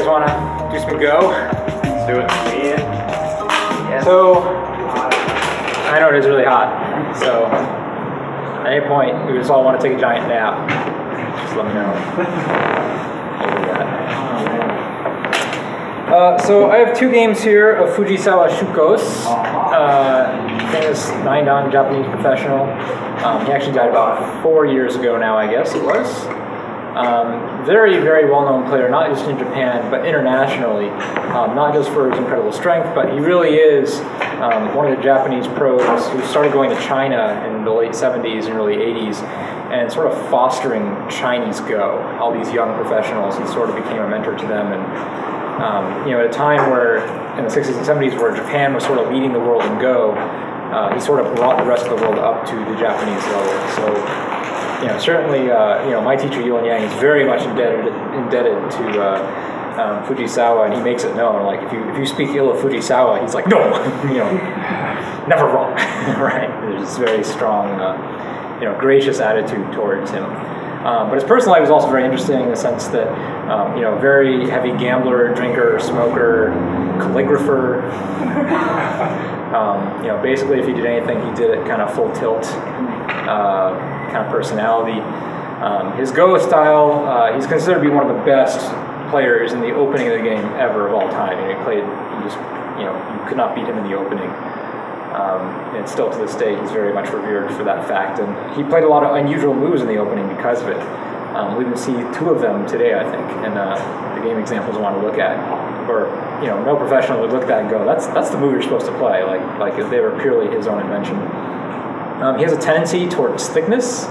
guys want to do some Go? Let's do it. Yeah. So, I know it is really hot, so at any point we just all want to take a giant nap. Just let me know. We'll do that. So I have two games here of Fujisawa Shuko's, famous 9-dan Japanese professional. He actually died about 4 years ago now, I guess it was. Very, very well-known player, not just in Japan, but internationally. Not just for his incredible strength, but he really is one of the Japanese pros who started going to China in the late 70s and early 80s and sort of fostering Chinese Go. All these young professionals, he sort of became a mentor to them. And at a time where, in the 60s and 70s, where Japan was sort of leading the world in Go, he sort of brought the rest of the world up to the Japanese level. So, certainly, my teacher Yuan Yang is very much indebted to Fujisawa, and he makes it known. Like, if you speak ill of Fujisawa, he's like, no, never wrong, right? There's this very strong, gracious attitude towards him. But his personal life was also very interesting in the sense that, very heavy gambler, drinker, smoker, calligrapher. Basically, if he did anything, he did it kind of full tilt, kind of personality. His Go style, he's considered to be one of the best players in the opening of the game ever of all time. You could not beat him in the opening. And still to this day, he's very much revered for that fact. And he played a lot of unusual moves in the opening because of it. We can see two of them today, I think, in the game examples I want to look at. Or, no professional would look at that and go, that's the move you're supposed to play, like if they were purely his own invention. He has a tendency towards thickness,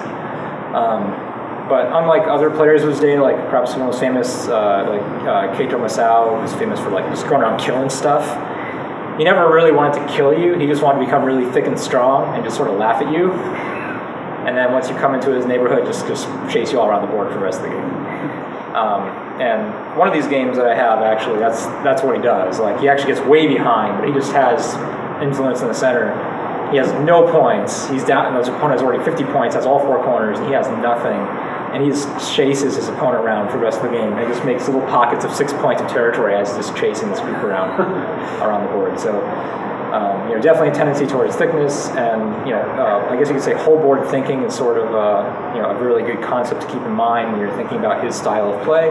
but unlike other players of his day, like perhaps the most famous, Keito Masao, who's famous for just going around killing stuff, he never really wanted to kill you. He just wanted to become really thick and strong and just sort of laugh at you. And then once you come into his neighborhood, just chase you all around the board for the rest of the game. And one of these games that I have, actually, that's what he does. Like, he actually gets way behind, but he just has influence in the center. He has no points. He's down, and his opponent has already 50 points, has all four corners, and he has nothing. And he just chases his opponent around for the rest of the game. And he just makes little pockets of 6 points of territory as he's just chasing this group around the board. So, definitely a tendency towards thickness, and I guess you could say whole board thinking is sort of a really good concept to keep in mind when you're thinking about his style of play.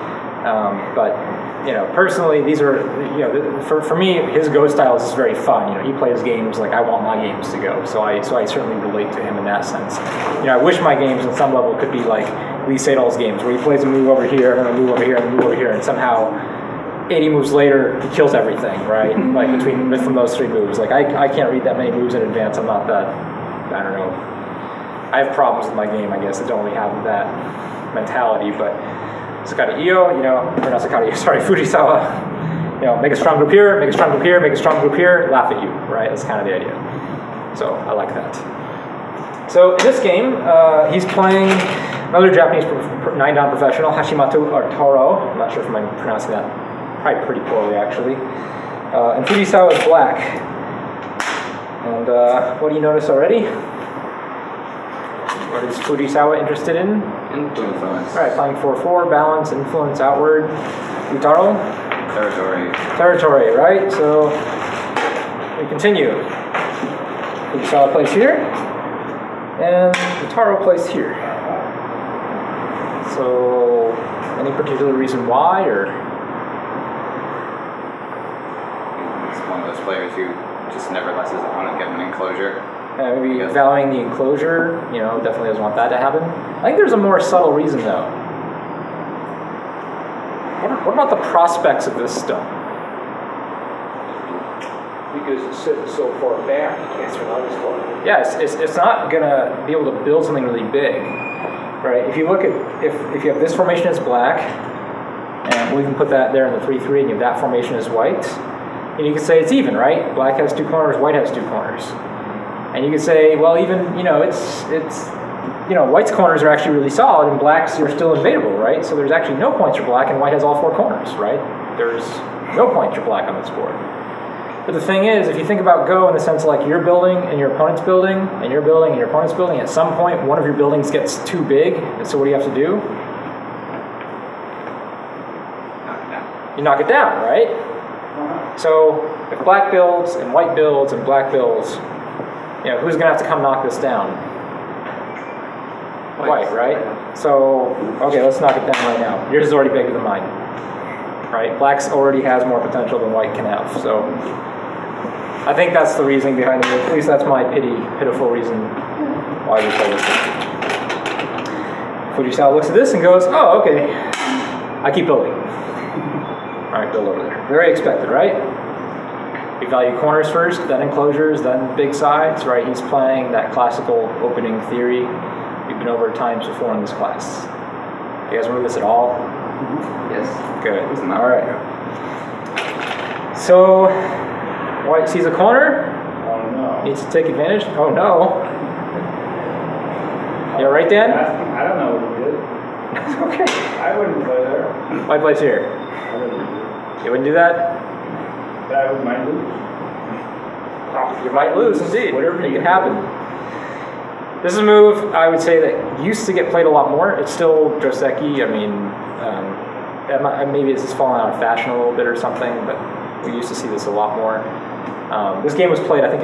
But personally, these are for me, his Go style is just very fun. He plays games like I want my games to go. So I certainly relate to him in that sense. I wish my games on some level could be like Lee Sedol's games, where he plays a move over here, and a move over here, and a move over here, and somehow 80 moves later, he kills everything, right? Like from those three moves. Like I can't read that many moves in advance. I'm not that, I don't know. I have problems with my game, I guess. I don't really have that mentality, but Sakata Io, or not Sakata Io, sorry, Fujisawa, make a strong group here, make a strong group here, make a strong group here, laugh at you, right? That's kind of the idea. So I like that. So in this game, he's playing another Japanese 9-dan professional, Hashimoto Arturo. I'm not sure if I'm pronouncing that probably pretty poorly, actually. And Fujisawa is black. And what do you notice already? What is Fujisawa interested in? Influence. Alright, playing 4-4, balance, influence, outward. Utaro? Territory. Territory, right? So, we continue. Fujisawa plays here, and Utaro plays here. So, any particular reason why, or? He's one of those players who just never lets his opponent get an enclosure. Maybe valuing the enclosure, definitely doesn't want that to happen. I think there's a more subtle reason, though. What about the prospects of this stone? Because it's sitting so far back, you can't survive as well. Yeah, it's not going to be able to build something really big, right? If you look at, if you have this formation as black, and we can put that there in the 3-3, and you have that formation as white, and you can say it's even, right? Black has two corners, white has two corners. And you could say, well, even, white's corners are actually really solid, and black's are still invadable, right? So there's actually no points for black, and white has all four corners, right? There's no points for black on this board. But the thing is, if you think about Go in the sense like you're building, and your opponent's building, and you're building, and your opponent's building, at some point, one of your buildings gets too big, and so what do you have to do? you knock it down, right? So if black builds and white builds and black builds, who's going to have to come knock this down? White, right? So, okay, let's knock it down right now. Yours is already bigger than mine, right? Black's already has more potential than white can have. So I think that's the reasoning behind it. At least that's my pitiful reason why we play this game. Fujisawa looks at this and goes, oh, okay, I keep building. All right, build over there. Very expected, right? We value corners first, then enclosures, then big sides, right? He's playing that classical opening theory. We've been over times before in this class. You guys remember this at all? Yes. Good. All right. So, white sees a corner. Oh no. Needs to take advantage. Oh no. You all right, Dan? I don't know what you did. Okay. I wouldn't play there. White plays here. I wouldn't do it. You wouldn't do that? But I might lose. Oh, you might lose, indeed. Whatever It you can happen. This is a move, I would say, that used to get played a lot more. It's still Joseki. I mean, maybe it's just fallen out of fashion a little bit or something, but we used to see this a lot more. This game was played, I think, in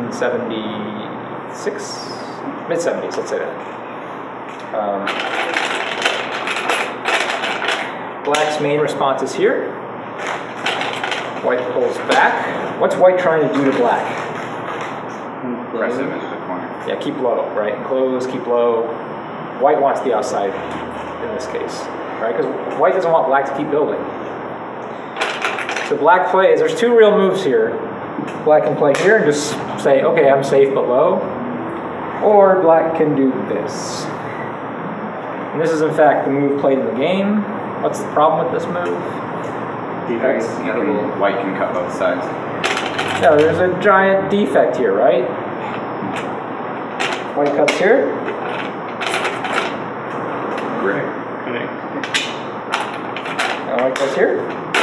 1976? Mid-70s, let's say that. Black's main response is here. White pulls back. What's white trying to do to black? Press him into the corner. Yeah, keep low, right? Enclose, keep low. White wants the outside in this case, right? Because white doesn't want black to keep building. So black plays, there's two real moves here. Black can play here and just say, okay, I'm safe but low. Or black can do this. And this is in fact the move played in the game. What's the problem with this move? White can cut both sides. Yeah, there's a giant defect here, right? White cuts here. Gray. And white goes here.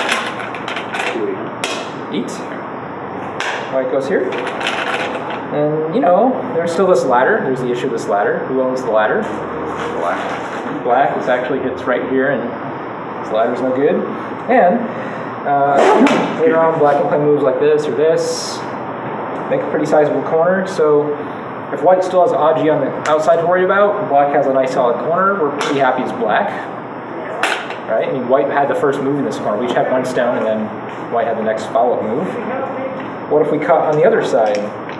Eat. White goes here. And, there's still this ladder. There's the issue of this ladder. Who owns the ladder? Black. Black. This actually hits right here, and this ladder's no good. And later on, black can play moves like this or this. Make a pretty sizable corner. So if white still has Aji on the outside to worry about, and black has a nice solid corner, we're pretty happy as black. Right? I mean, white had the first move in this corner. We each had one stone, and then white had the next follow-up move. What if we cut on the other side?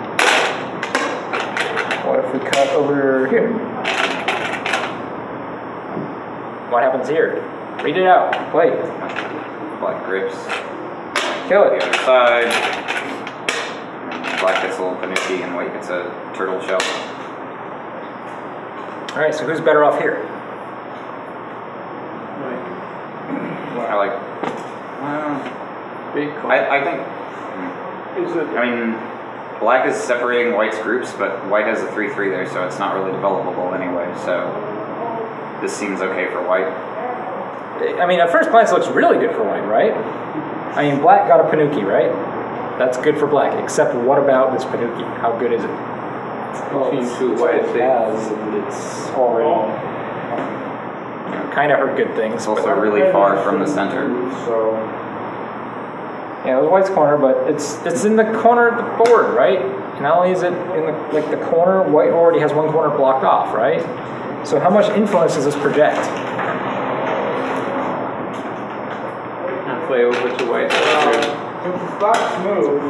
What if we cut over here? What happens here? Read it out. Play. Black grips. Kill The it. other side. Black gets a little panuki and white gets a turtle shell. Alright, so who's better off here? I like. Big call. I think. Is it? I mean, black is separating white's groups, but white has a 3-3 there, so it's not really developable anyway. So this seems okay for white. I mean, at first glance, it looks really good for white, right? I mean, black got a panuki, right? That's good for black, except what about this panuki? How good is it? Well, It's already kind of heard good things. It's also really far from the center. So, Yeah, it was white's corner, but it's in the corner of the board, right? Not only is it in the corner, white already has one corner blocked off, right? So how much influence does this project? Halfway over to white. if black's move,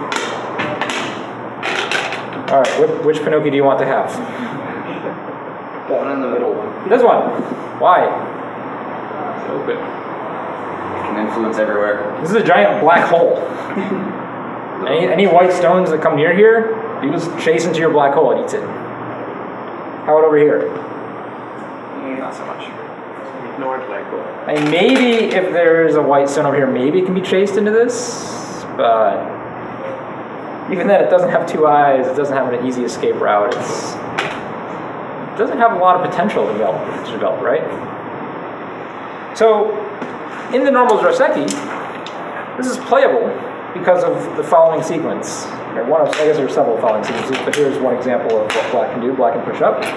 All right, which Pinocchio do you want to have? One in the middle. This one. Why? It's open. Can influence everywhere. This is a giant black hole. Any white stones that come near here, you just chase into your black hole, it eats it. How about over here? Not so much. Ignore black hole. I mean, maybe if there's a white stone over here, maybe it can be chased into this, but even then, it doesn't have two eyes. It doesn't have an easy escape route. It doesn't have a lot of potential to develop, right? So, in the normal Joseki, this is playable because of the following sequence. Or I guess there are several following sequences, but here's one example of what black can do. Black can push up,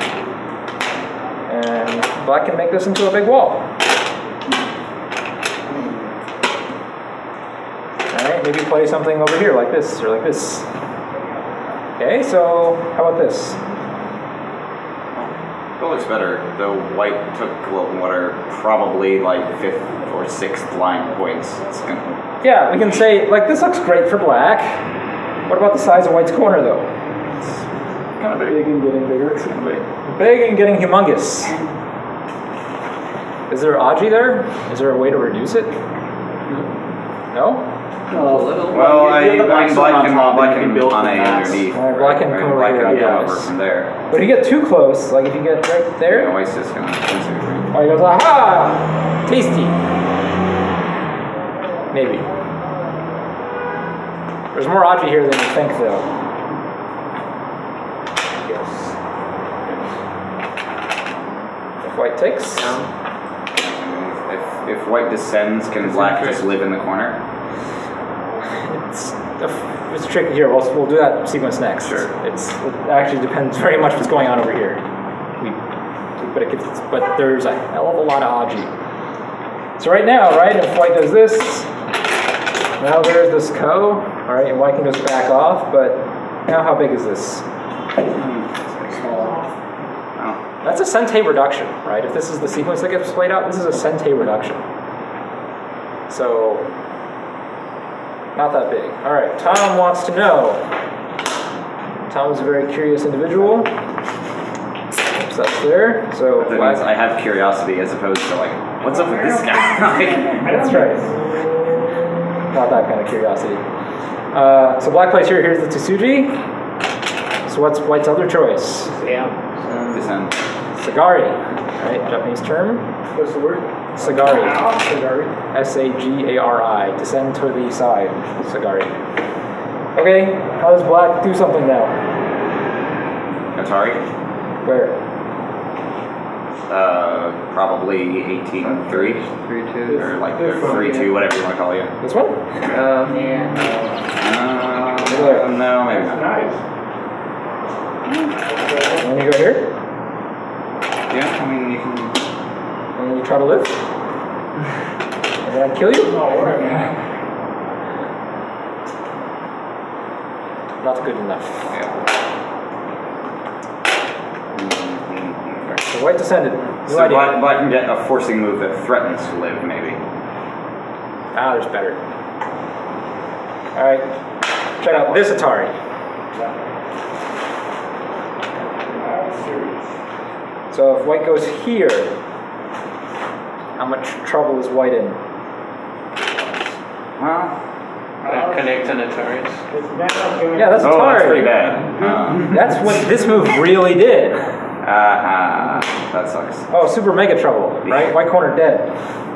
and black can make this into a big wall. maybe play something over here like this or like this. Okay, so how about this? It looks better, though white took what are probably like 5th or 6th line points. It's gonna... Yeah, we can say, like, this looks great for black. What about the size of white's corner, though? It's kind of big and getting bigger. It's kind of big. Big and getting humongous. Is there Aji there? Is there a way to reduce it? No? Well, black can build on A underneath. Alright, black can come over here, I come over guess. from there. But if you get too close, like if you get right there, Yeah, white's just gonna censor. oh, he goes, aha! Tasty. Maybe. There's more Aji here than you think, though. Yes. If white takes. If white descends, can black just live in the corner? It's tricky here. We'll do that sequence next. Sure. It actually depends very much what's going on over here. But there's a hell of a lot of Aji. So right now, right, if white does this, now there's this ko, all right, and white can just back off. But now, how big is this? That's a cente reduction, right? If this is the sequence that gets played out, this is a cente reduction. So, not that big. All right, Tom wants to know. Tom is a very curious individual. Oops, that's there. So, That means I have curiosity as opposed to like, what's up with this guy? that's right. Not that kind of curiosity. So black plays here. Here's the Tsuji. So what's white's other choice? Descend. Sagari, right? Japanese term. What's the word? Sagari. Sagari. S-A-G-A-R-I. Descend to the side. Sagari. Okay, how does black do something now? Atari? Where? Probably 18-3. 3-2. Or like 3-2, whatever you want to call it. This one? No, maybe not. Nice. And then you go here, Yeah, I mean, you can. and then you try to live. And then I kill you? No, we're Not good enough. Yeah. So white descended. New So idea. black can get a forcing move that threatens to live, maybe. Ah, there's better. Alright, check out this Atari. So if white goes here, how much trouble is white in? Well, Connect an Ataris. Yeah, that's Atari. oh, that's pretty bad. That's what this move really did. That sucks. Oh, super mega trouble, right? White corner dead.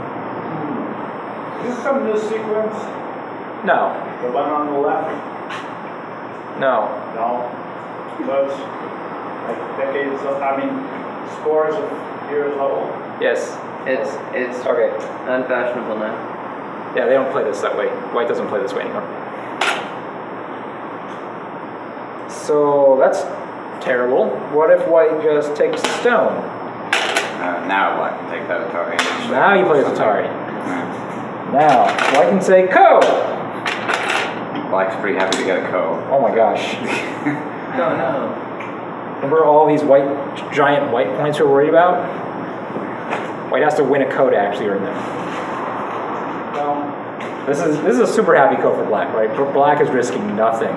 Is this some new sequence? No, The one on the left? no. No. Because like decades of, scores of years old. Yes. It's Okay. unfashionable now. Yeah, they don't play this that way. White doesn't play this way anymore. So that's terrible. What if white just takes the stone? Now black can take that Atari. Now you play with Atari. Yeah. Now, white can say ko! Black's pretty happy to get a ko. Oh my gosh. Oh no. Remember all these giant white points we're worried about? White has to win a ko to actually earn them. Well, This is a super happy ko for black, right? Black is risking nothing.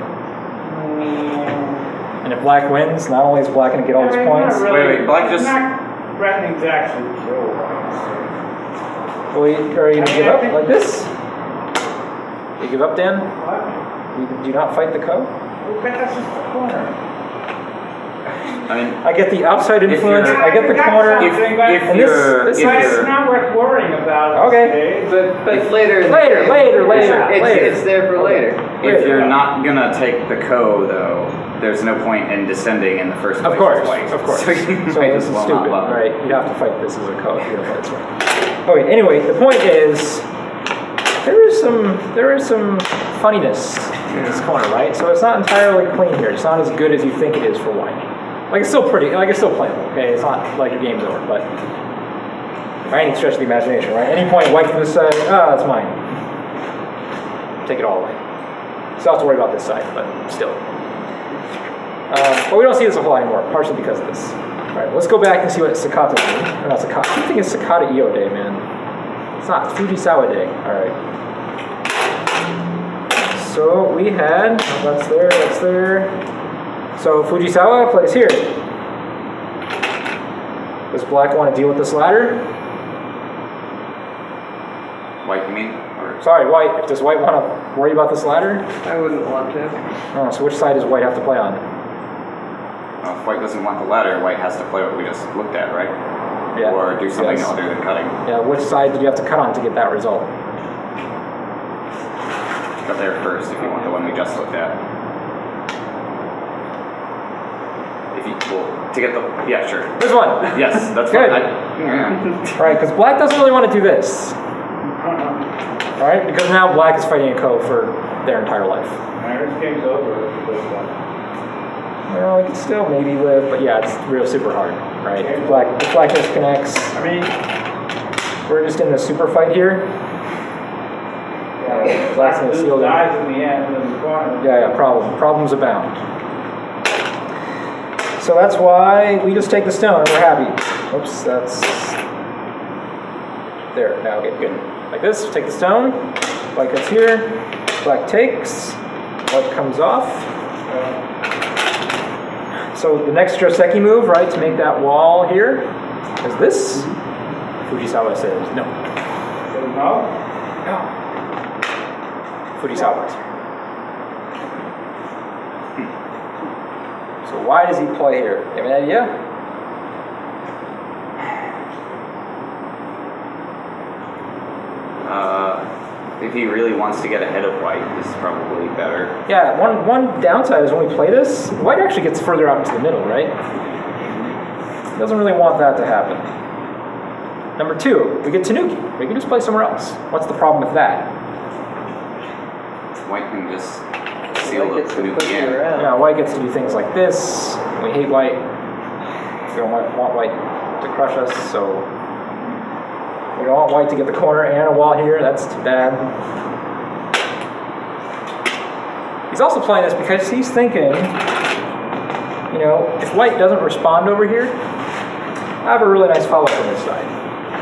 And if black wins, not only is black going to get all these points, Wait, black just. not threatening to actually kill white. well, are you going to give up like this? You give up, Dan? What? Do you not fight the ko? Well, that's just the corner. I mean, I get the outside influence, you're- I get the corner. if and you're, this if But it's you're, not worth worrying about. Okay. But later. Later. It's there for later. if you're not gonna take the ko though, there's no point in descending in the first place. Of course, as white. of course. So you So might this as is well stupid, not bother. right? You have to fight this as a ko if you're gonna play this way. Okay, anyway, the point is, there is some funniness in this corner, right? So it's not entirely clean here. It's not as good as you think it is for white. Like it's still playable, okay? It's not like your game's over, but by any stretch of the imagination, right? At any point, white can decide, that's mine. take it all away. Still have to worry about this side, but still. But we don't see this a whole lot anymore, partially because of this. All right, let's go back and see what Sakata did. Or not Sakata. I think it's Sakata Io Day, man. It's not. It's Fujisawa Day. All right. So we had. Oh, that's there. That's there. So Fujisawa plays here. Does Black want to deal with this ladder? White, you mean? Or Sorry, White. Does White want to worry about this ladder? I wouldn't want to. Oh, so which side does White have to play on? well, if White doesn't want the ladder, White has to play what we just looked at, right? Yeah. Or do something Yes. other than cutting. Yeah, which side did you have to cut on to get that result? Cut there first if you want the one we just looked at. If you well, to get the sure. This one. Yes, that's Good. fine. Right, because Black doesn't really want to do this. Alright, because now Black is fighting a Ko for their entire life. This game's over. Well, he can still maybe live, but yeah, it's real super hard, right? If Black disconnects. I mean, We're just in the super fight here. Black's gonna seal them. dies in the end in the corner. Yeah, problems abound. So that's why we just take the stone and we're happy. Oops, that's there. Now okay, good. Like this, take the stone. Black gets here. Black takes. White comes off. So the next Joseki move, right, to make that wall here, is this. Fujisawa says no. No? No. Fujisawa is here. So why does he play here? You have an idea? If he really wants to get ahead of White, this is probably better. Yeah, one downside is when we play this, White actually gets further out into the middle, right? He doesn't really want that to happen. Number two, we get Tanuki. We can just play somewhere else. What's the problem with that? White can just seal White the gets to Tanuki push it in. around. Yeah, White gets to do things like this. We hate White. We don't want White to crush us, so we don't want White to get the corner and a wall here. That's too bad. He's also playing this because he's thinking, you know, if White doesn't respond over here, I have a really nice follow-up on this side.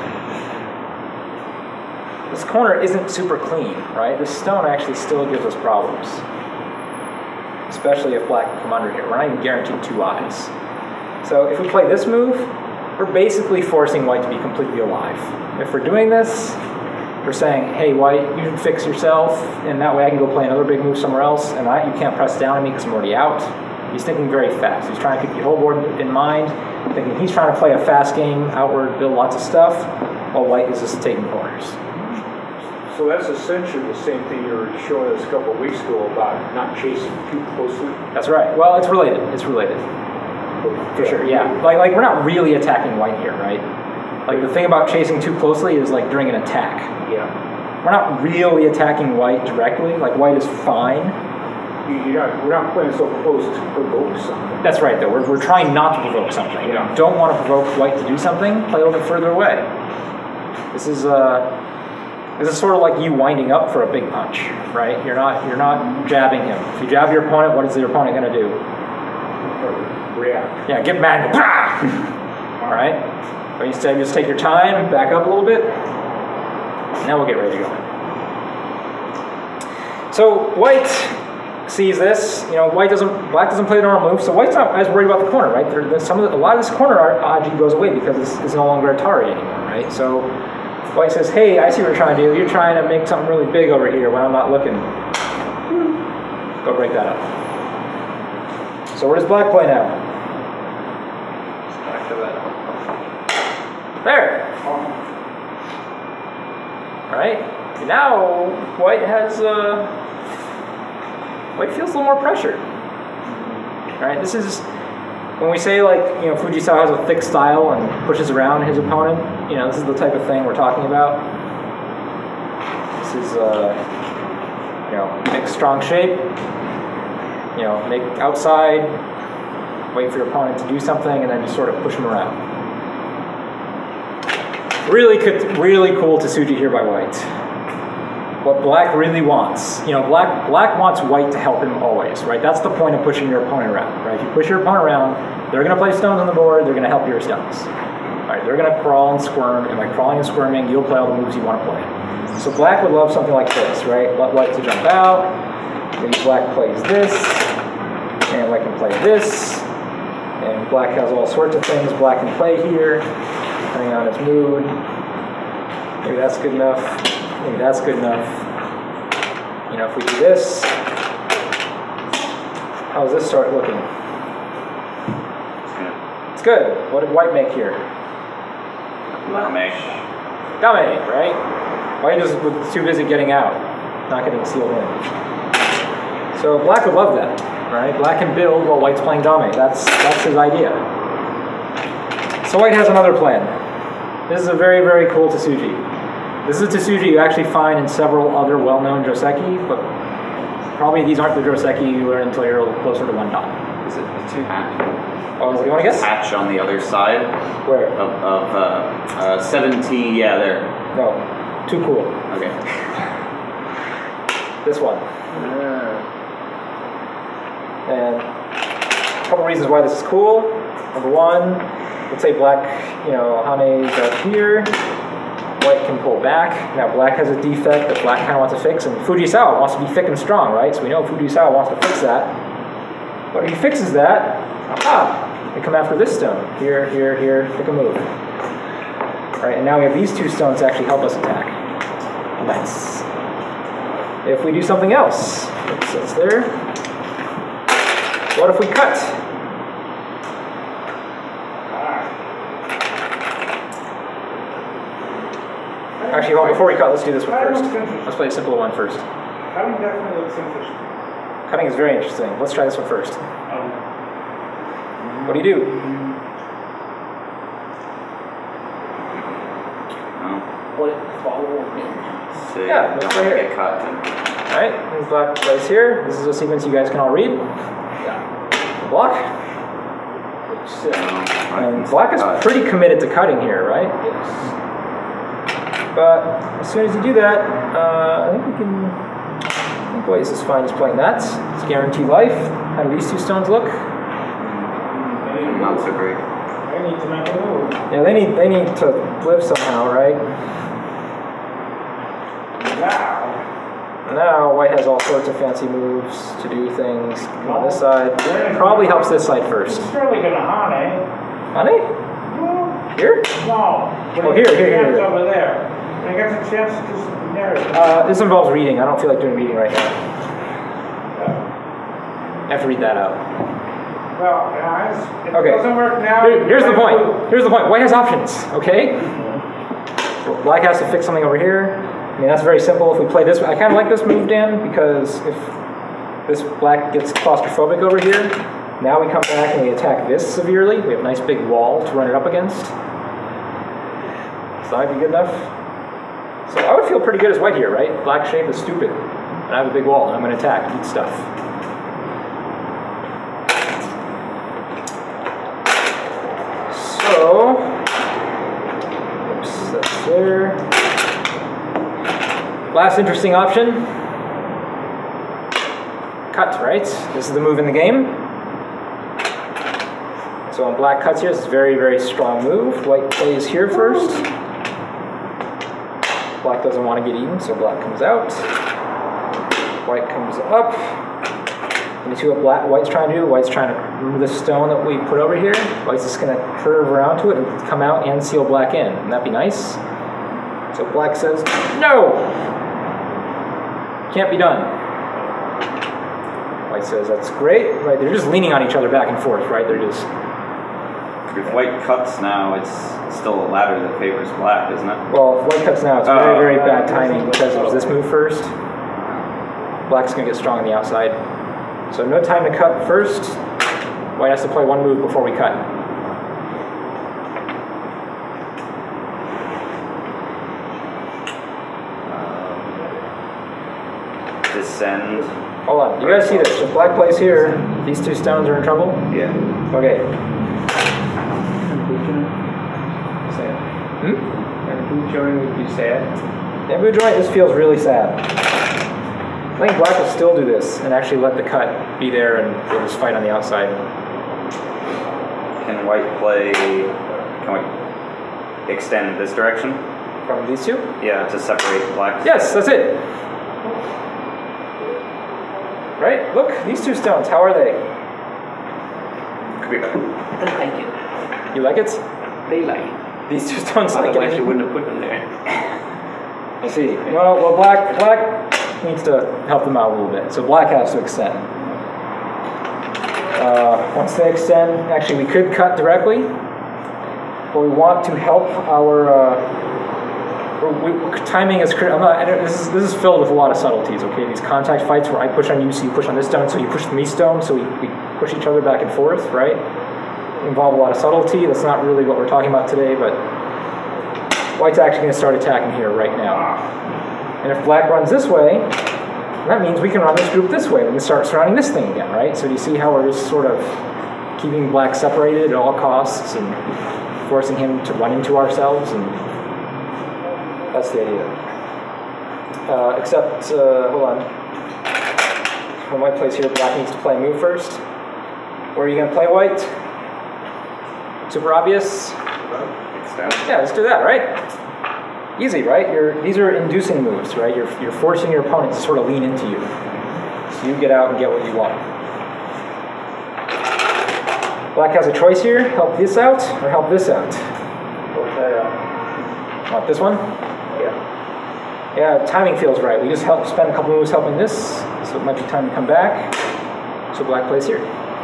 This corner isn't super clean, right? This stone actually still gives us problems. Especially if Black can come under here. We're not even guaranteed two eyes. So if we play this move, we're basically forcing White to be completely alive. If we're doing this, we're saying, hey, White, you should fix yourself, and that way I can go play another big move somewhere else, and you can't press down on me because I'm already out. He's thinking very fast. He's trying to keep the whole board in mind, thinking he's trying to play a fast game, outward, build lots of stuff, while White is just taking corners. So that's essentially the same thing you were showing us a couple of weeks ago about not chasing too closely. That's right. Well, it's related. It's related. For sure, yeah. Like we're not really attacking White here, right? Like the thing about chasing too closely is like during an attack. Yeah. We're not really attacking White directly. Like White is fine. We're not playing so close to provoke something. That's right, though. We're trying not to provoke something. Yeah. We don't want to provoke White to do something. Play a little bit further away. This is sort of like you winding up for a big punch, right? You're not jabbing him. If you jab your opponent, what is your opponent going to do? React. Yeah, get mad. Go, "Brah!" All right. But instead, just take your time, back up a little bit. Now we'll get ready to go. So White sees this. You know, Black doesn't play the normal move, so White's not as worried about the corner, right? A lot of this corner Aji goes away because it's no longer Atari anymore, right? So White says, hey, I see what you're trying to do. You're trying to make something really big over here when I'm not looking. Go break that up. So where does Black play now? Back to that. There. Right? Now White feels a little more pressure. Right? This is when we say, like, you know, Fujisawa has a thick style and pushes around his opponent. You know, this is the type of thing we're talking about. This is you know, make strong shape. You know, make outside, wait for your opponent to do something, and then just sort of push him around. Really cool Tsuji here by White. what black really wants. Black wants white to help him always, right? That's the point of pushing your opponent around, right? If you push your opponent around, they're going to play stones on the board, they're going to help your stones. Right? They're going to crawl and squirm, and by crawling and squirming, you'll play all the moves you want to play. So black would love something like this, right? Let white to jump out, maybe black plays this, and white can play this, and black has all sorts of things black can play here, depending on its mood. Maybe that's good enough. Maybe that's good enough. If we do this, how does this start looking? It's good. What did white make here? Dame, right? White was too busy getting out, not getting sealed in. So black would love that, right? Black can build while white's playing dame. That's his idea. So white has another plan. This is a very, very cool Tsuji. This is a Tsuji you actually find in several other well-known Joseki, but probably these aren't the Joseki you learn until you're a little closer to one dot. Is it the two hatch? Oh, what do you want to guess? Hatch on the other side? Where? Of 7T, yeah, there. No, too cool. Okay. This one. And a couple reasons why this is cool. Number one, let's say black, Hane's up here. White can pull back. Now black has a defect that black kind of wants to fix, and Fujisawa wants to be thick and strong, right? So we know Fujisawa wants to fix that. But if he fixes that, they come after this stone. Here, here, here, pick a move. Right, and now we have these two stones to actually help us attack. Nice. If we do something else, oops, that's there. What if we cut? Actually, hold on, before we cut, let's do this one first. Let's play a simpler one first. Cutting definitely looks interesting. Cutting is very interesting. Let's try this one first. What do you do? So Yeah, that's right here. Get cut. Alright, there's black plays here. This is a sequence you guys can all read. Block. And black is pretty committed to cutting here, right? Yes. But as soon as you do that, I think white is fine just playing that. It's guaranteed life. How do these two stones look? Not so great. They need to make a move. Yeah, they need to live somehow, right? Now white has all sorts of fancy moves to do things on this side. Probably helps this side first. It's surely gonna Hane. Honey? No. Here? No. Oh, here. Over there. I got a chance to do something there. This involves reading. I don't feel like doing reading right now. I have to read that out. Well, if Okay. it doesn't work now. Here's the point. Here's the point. White has options, okay? So black has to fix something over here. I mean, that's very simple. If we play this, I kind of like this move, Dan, because if this black gets claustrophobic over here, now we come back and we attack this severely. We have a nice big wall to run it up against. So that might be good enough. So I would feel pretty good as white here, right? Black shape is stupid. And I have a big wall, and I'm going to attack, eat stuff. So, oops, that's there. Last interesting option. Cut, right? This is the move in the game. So when black cuts here, this is a very, very strong move. White plays here first. Black doesn't want to get eaten, so black comes out. White comes up. And you see what white's trying to do? White's trying to remove the stone that we put over here. White's just going to curve around to it and come out and seal black in. Wouldn't that be nice? So black says, no! Can't be done. White says, that's great. Right? They're just leaning on each other back and forth, right? They're just... If white cuts now, it's still a ladder that favors black, isn't it? Well, if white cuts now, it's very, very bad timing because there's this move first. Black's going to get strong on the outside. So no time to cut first. White has to play one move before we cut. Descend. Hold on. You guys see this. If black plays here, these two stones are in trouble? Yeah. Okay. Sad. Hmm? And food showing would be sad. Bamboo joint, this feels really sad. I think black will still do this and actually let the cut be there and they'll just fight on the outside. Can white play? Can white extend this direction? From these two? Yeah, to separate black. Yes, that's it. Right? Look, these two stones, how are they? Could be better. I like it. You like it? They like it. These two stones like Otherwise, you it. wouldn't have put them there. Let's see. Well, black needs to help them out a little bit. So black has to extend. Once they extend, actually we could cut directly, but we want to help our timing is critical. This is filled with a lot of subtleties. Okay, these contact fights where I push on you, so you push on this stone, so you push me stone, so we push each other back and forth, right? Involve a lot of subtlety. That's not really what we're talking about today, but white's actually going to start attacking here right now. And if black runs this way, that means we can run this group this way. We can start surrounding this thing again, right? So do you see how we're just sort of keeping black separated at all costs and forcing him to run into ourselves? And that's the idea. Except, hold on. When white plays here, black needs to play a move first. Where are you going to play white? Super obvious? Yeah, let's do that, right? Easy, right? These are inducing moves, right? You're forcing your opponent to sort of lean into you. So you get out and get what you want. Black has a choice here. Help this out or help this out. Want this one? Yeah. Yeah, timing feels right. We just spend a couple moves helping this, so it might be time to come back. So black plays here.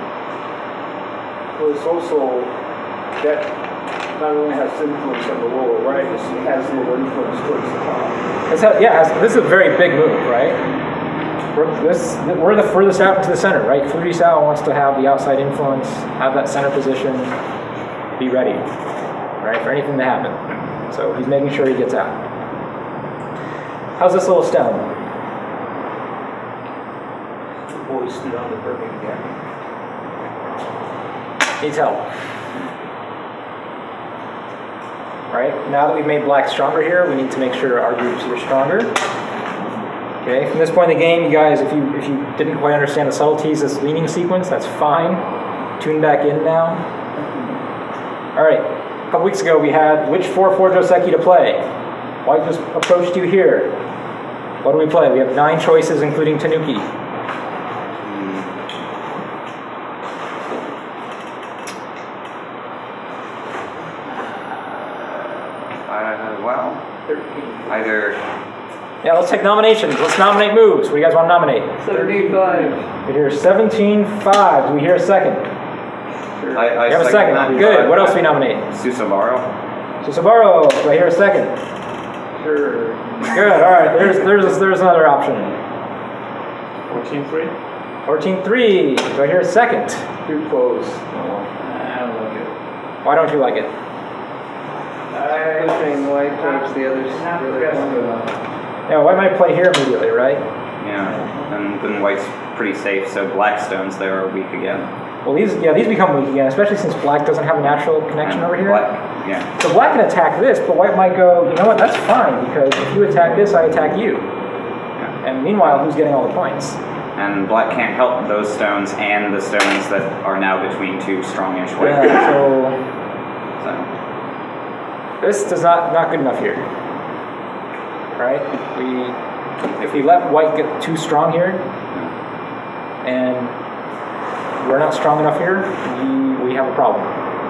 Well, it's also that not only has influence on the lower right, it has a little influence towards the top. This is a very big move, right? We're the furthest out into the center, right? Fujisawa wants to have the outside influence, have that center position, be ready, right, for anything to happen. So he's making sure he gets out. How's this little stone? Boy stood on the perfect gap. Needs help. Right? Now that we've made black stronger here, we need to make sure our groups are stronger. Okay, from this point in the game, you guys, if you didn't quite understand the subtleties of this leaning sequence, that's fine. Tune back in now. Alright, a couple weeks ago we had which 4/4 Joseki to play. White just approached you here. What do we play? We have 9 choices, including Tanuki. Well, 13. either. Yeah, let's take nominations. Let's nominate moves. What do you guys want to nominate? 75. We hear 17-5. Do we hear a second? I We have a second. that. Good. What else do we nominate? Susabaro. Susabaro. Do I hear a second? Sure. Good. All right. There's another option. 14-3? 14-3. Do I hear a second? Too close. I don't like it. Why don't you like it? Pushing white towards the other Not corner. progressive enough. Yeah, white might play here immediately, right? Yeah, and then white's pretty safe, so black stones there are weak again. Well, these become weak again, especially since black doesn't have a natural connection over here. Black, yeah. So black can attack this, but white might go, you know what, that's fine, because if you attack this, I attack you. Yeah. And meanwhile, who's getting all the points? And black can't help those stones and the stones that are now between two strongish white. Yeah, So, this does not good enough here. Right? If we let white get too strong here, and we're not strong enough here, we have a problem.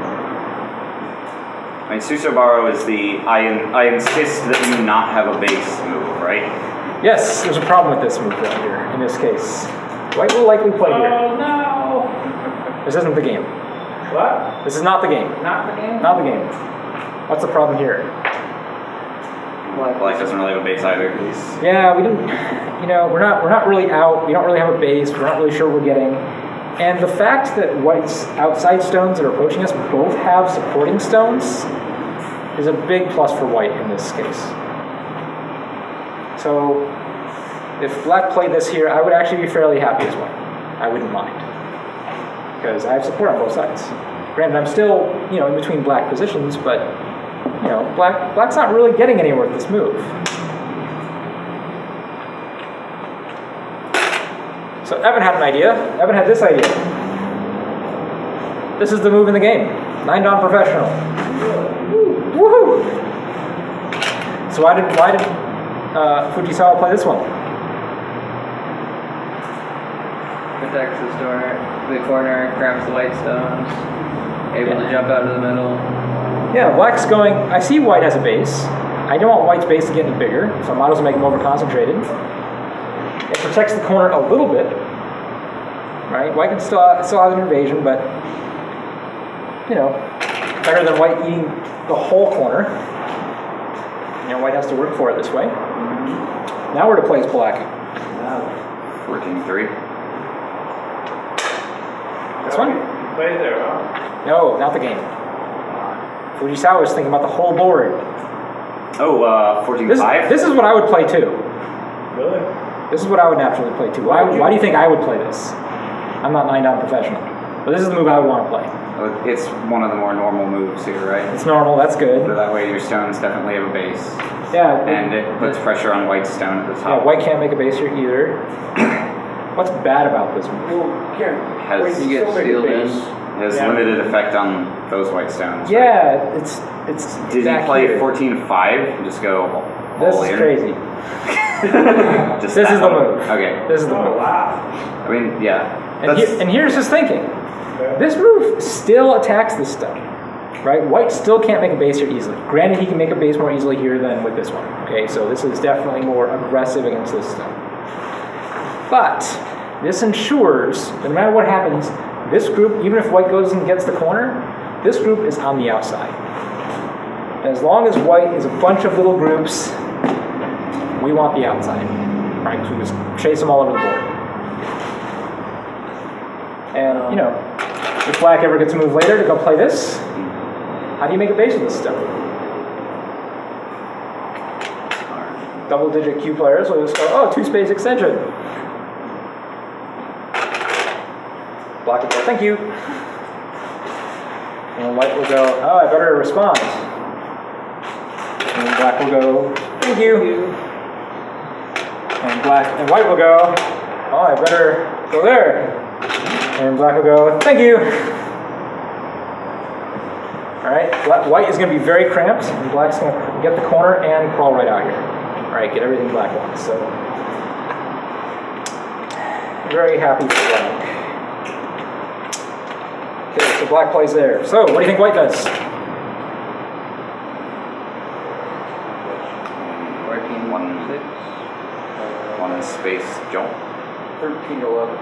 I mean, Susabaro is the I insist that you not have a base move, right? Yes, there's a problem with this move right here, in this case. White will likely play here. Oh, no! This isn't the game. What? This is not the game. Not the game? Not the game. What's the problem here? Black doesn't really have a base either. Yeah, we didn't, we're not really out. We don't really have a base. We're not really sure what we're getting. And the fact that white's outside stones that are approaching us both have supporting stones is a big plus for white in this case. So if black played this here, I would actually be fairly happy as white. I wouldn't mind. Because I have support on both sides. Granted, I'm still, in between black positions, but, black's not really getting anywhere with this move. So Evan had an idea. Evan had this idea. This is the move in the game. 9-Don professional. Woohoo! So why did Fujisawa play this one? Protects the corner, grabs the white stones, able to jump out of the middle. Yeah, black's going. I see white has a base. I don't want white's base to get any bigger, so I might as well make him over concentrated. It protects the corner a little bit. Right? White can still have an invasion, but you know, better than white eating the whole corner. You know, white has to work for it this way. Now where to place black? 14-3. This one? Play there, huh? No, not the game. Fujisawa is thinking about the whole board. Oh, 14-5? This is what I would play too. Really? This is what I would naturally play too. Why do you think I would play this? I'm not 9-Don professional. But this is the move I would want to play. It's one of the more normal moves here, right? It's normal, that's good. So that way your stones definitely have a base. Yeah. And it puts pressure on white's stone at the top. Yeah, white can't make a base here either. What's bad about this move? Well, can't. Has- Wait, You get still make a sealed in. base. It has Yeah. limited effect on those white stones. Right? Yeah, it's Did he back play here. 14-5 and just go This all is in? crazy. Just This that is the one? move. Okay. This is the Oh, move. wow. I mean, yeah. And here's his thinking. This move still attacks this stone, right? White still can't make a base here easily. Granted, he can make a base more easily here than with this one. Okay, so this is definitely more aggressive against this stone. But this ensures that no matter what happens, this group, even if white goes and gets the corner, this group is on the outside. And as long as white is a bunch of little groups, we want the outside, right? So we just chase them all over the board. And, you know, if black ever gets a move later to go play this, how do you make a base with this stuff? Double-digit Q players will just go, oh, 2-space extension. Black will go, thank you. And white will go, oh, I better respond. And black will go, thank you. And white will go, oh, I better go there. And black will go, thank you. Alright, white is going to be very cramped, and black's going to get the corner and crawl right out here. Alright, get everything black wants. So, very happy for black. Okay, so black plays there. So, what do you think white does? 14-6. One space jump. 13-11.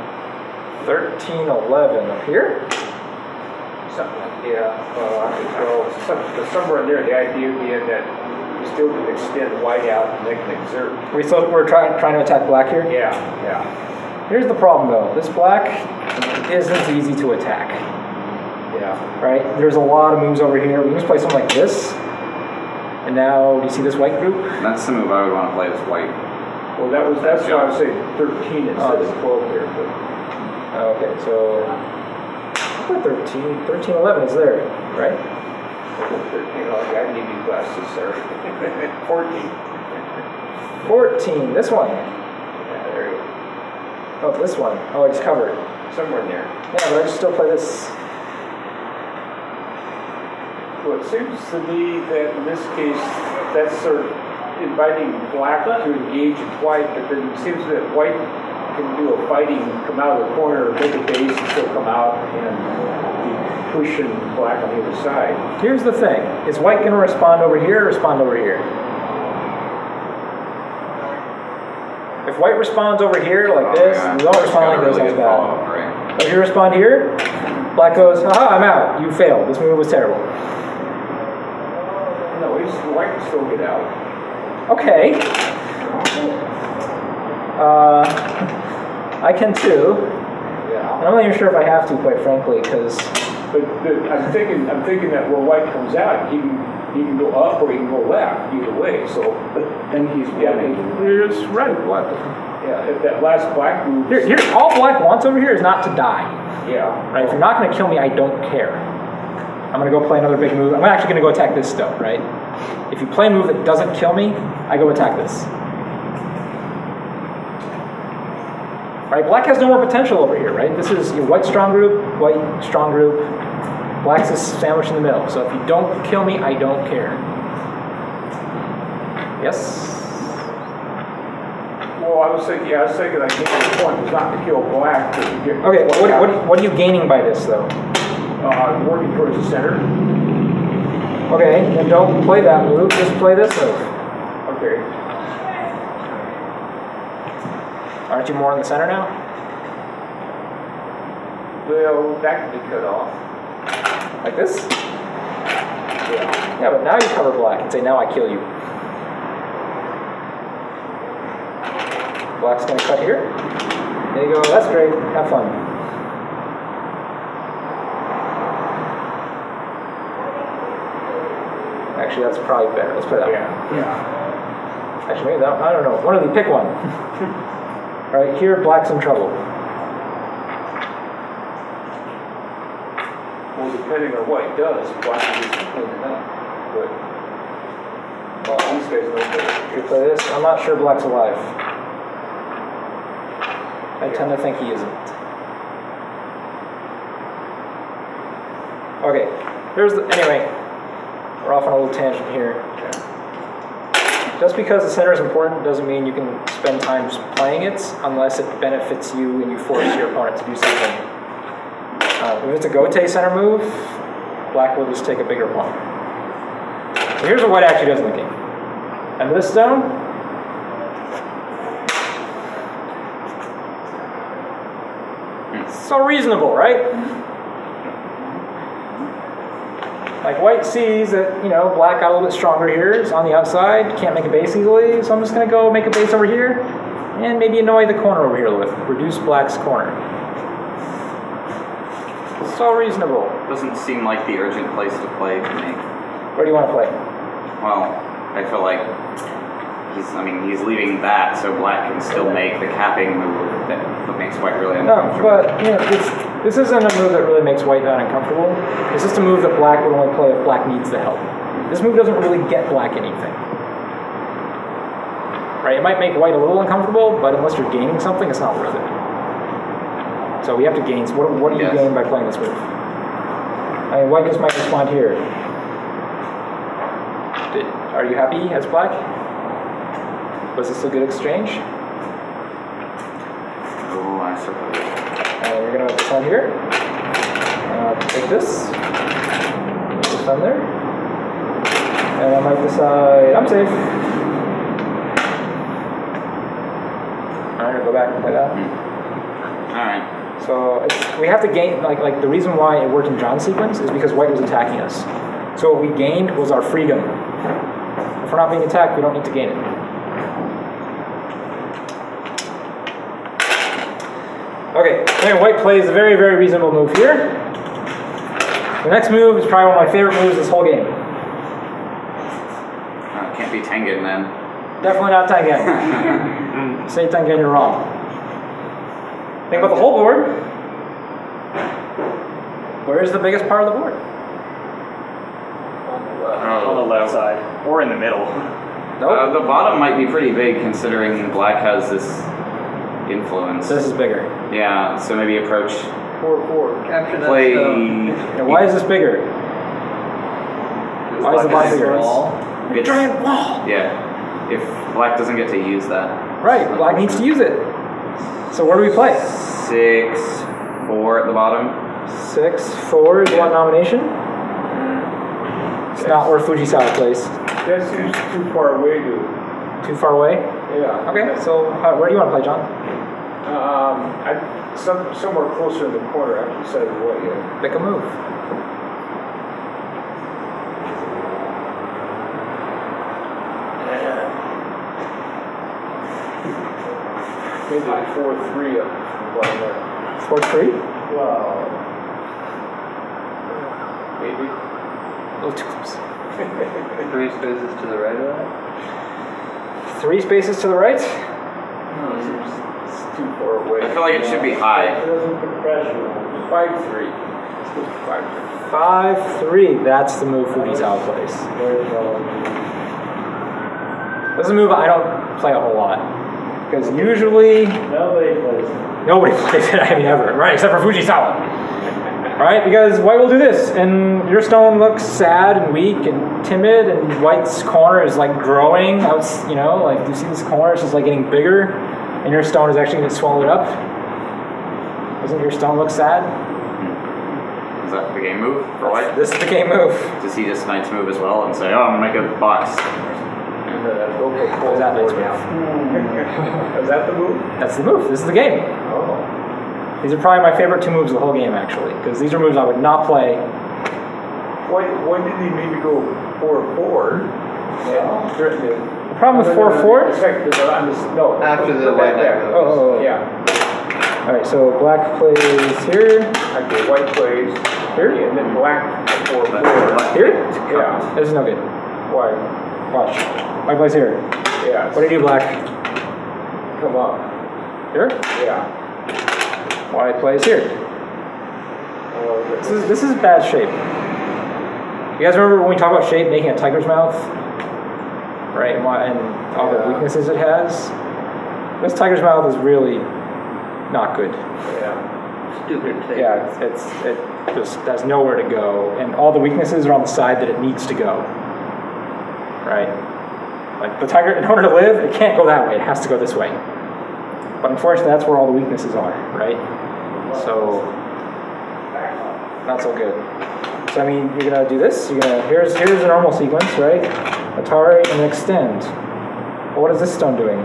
13-11 up here. Something like, yeah, I could go somewhere in there. The idea being that you still can extend white out and they can exert. We're trying to attack black here? Yeah, yeah. Here's the problem though. This black isn't easy to attack. Yeah. Right? There's a lot of moves over here. We can just play something like this. And now, do you see this white group? That's the move I would want to play as white. Well, that's why I was saying 13 instead of 12 there. But Okay, so I'll put 13. 13-11 is there, right? 13, I need new glasses, sir. 14. 14, this one. Yeah, there you go. Oh, this one. Oh, it's covered. Somewhere in there. Yeah, but I just still play this. Well, it seems to me that in this case, that's sort of inviting black to engage white, but then it seems that white can do a fighting, come out of the corner, make a base, and still come out and be pushing black on the other side. Here's the thing. Is white going to respond over here or respond over here? If white responds over here like this, yeah. you don't respond like this, Really that's good follow-up, bad. right? But if you respond here, black goes, haha, I'm out. You failed. This move was terrible. No, white can still get out. Okay. I can too. Yeah. And I'm not even sure if I have to, quite frankly, because But I'm thinking that when white comes out, he can go up or he can go left, either way. So, And he's winning. you're just right. What? yeah, if that last black move, Here, all black wants over here is not to die. yeah, Right? If you're not going to kill me, I don't care. I'm going to go play another big move. I'm actually going to go attack this stone, right? If you play a move that doesn't kill me, I go attack this. Right? Black has no more potential over here, right? This is your white strong group, white strong group. Black's is sandwiched in the middle. So if you don't kill me, I don't care. Yes? Well, I was thinking I think the point was not to kill black, but to get Okay, what are you gaining by this, though? working towards the center. Okay, then don't play that move, just play this move. Okay. Aren't you more in the center now? Well, that can be cut off. Like this? Yeah. Yeah, but now you cover black and say, now I kill you. Black's gonna cut here. There you go, that's great, have fun. Actually, that's probably better, let's put that one. Yeah. Actually, maybe that, I don't know, one of you, pick one. Right here, black's in trouble. Well, depending on what he does, black can just clean it up. But well, these guys don't play. You play this, I'm not sure black's alive. I tend to think he isn't. Okay, anyway, we're off on a little tangent here. Just because the center is important doesn't mean you can spend time playing it unless it benefits you and you force your opponent to do something. If it's a Gote center move, black will just take a bigger pawn. So here's what white actually does in the game. And this stone, so reasonable, right? Like white sees that, black got a little bit stronger here. It's on the outside, can't make a base easily, so I'm just going to go make a base over here and maybe annoy the corner over here a little bit. Reduce black's corner. So reasonable. Doesn't seem like the urgent place to play to me. Where do you want to play? Well, I feel like he's leaving that so black can still make the capping move that makes white really No, uncomfortable. but this isn't a move that really makes white that uncomfortable. It's just a move that black would only play if black needs the help. This move doesn't really get black anything. Right? It might make white a little uncomfortable, but unless you're gaining something, it's not worth it. So we have to gain. What do you gain by playing this move? I mean, white just might respond here. Are you happy as black? Was this a good exchange? Oh, I suppose. And you're going to respond here. Take this. Put this down there. And I might decide, I'm safe. Alright, go back and play that. Alright. So we have to gain, like the reason why it worked in John's sequence is because white was attacking us. So what we gained was our freedom. If we're not being attacked, we don't need to gain it. Okay, anyway, white plays a very, very reasonable move here. The next move is probably one of my favorite moves this whole game. Can't be Tengen then. Definitely not Tengen. Say Tengen, you're wrong. Think about the whole board. Where is the biggest part of the board? On the left side, or in the middle. Nope. The bottom might be pretty big considering black has this influence. This is bigger. Yeah, so maybe approach. 4/4. Capture that Play. stone. And why is this bigger? Why is the bottom bigger? It's, Giant wall. yeah, if black doesn't get to use that. Right, black needs to use it. So where do we play? 6/4 at the bottom. 6/4 is one nomination. It's not where Fujisawa plays. That seems too far away to. Too far away? Yeah. Okay, so where do you want to play, John? Somewhere closer in the corner. I haven't decided what yet. Pick a move. Maybe 4/3 up right there. 4/3? Wow. Maybe. A little too close. 3 spaces to the right of that. 3 spaces to the right? It's too far away. I feel like it should be high. It doesn't put pressure on 5/3. Let's go 5/3. 5/3. That's the move Fujisawa plays. very well. This is a move I don't play a whole lot. Because usually Nobody plays. nobody plays it, I mean, ever, right? Except for Fujisawa. Right? Because white will do this, and your stone looks sad and weak and timid, and white's corner is like growing. Out, you know, like, do you see this corner? It's just like getting bigger, and your stone is actually going to swallow it up. Doesn't your stone look sad? Is that the game move for white? This is the game move. Does he just knight's move as well and say, oh, I'm going to make a box? Go for What is that next move? Is that the move? That's the move. This is the game. Oh. These are probably my favorite 2 moves of the whole game, actually, because these are moves I would not play. Why didn't he maybe go 4-4? Yeah. The problem with 4-4? No. After the white knight goes. Oh. Yeah. All right, so black plays here. Okay, white plays Here? and then black 4-4. Here? Yeah. This is no good. Why? Watch. White plays here. Yeah. What do you do, black? Come up. Here? Yeah. White plays here. This is bad shape. You guys remember when we talked about shape making a tiger's mouth? Right, and all the weaknesses it has? This tiger's mouth is really not good. Yeah. Stupid thing. Yeah, it just has nowhere to go, and all the weaknesses are on the side that it needs to go. Right? Like the tiger, in order to live, it can't go that way. It has to go this way. But unfortunately, that's where all the weaknesses are, right? So, not so good. So I mean, you're gonna do this. Here's a normal sequence, right? Atari and extend. Well, what is this stone doing?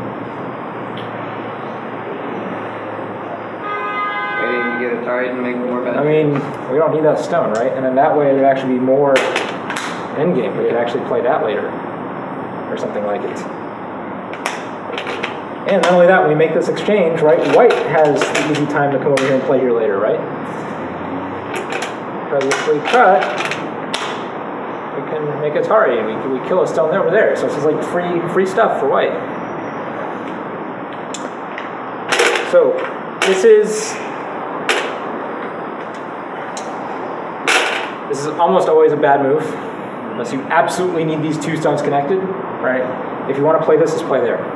Waiting to get Atari and make more I benefit. mean, we don't need that stone, right? And then that way it would actually be more endgame. We could actually play that later, or something like it. And not only that, when we make this exchange, right, white has the easy time to come over here and play here later, right? Because if we cut, we can make Atari, and we kill a stone over there. So it's just like free stuff for white. So this is almost always a bad move, unless you absolutely need these 2 stones connected, right? If you want to play this, just play there.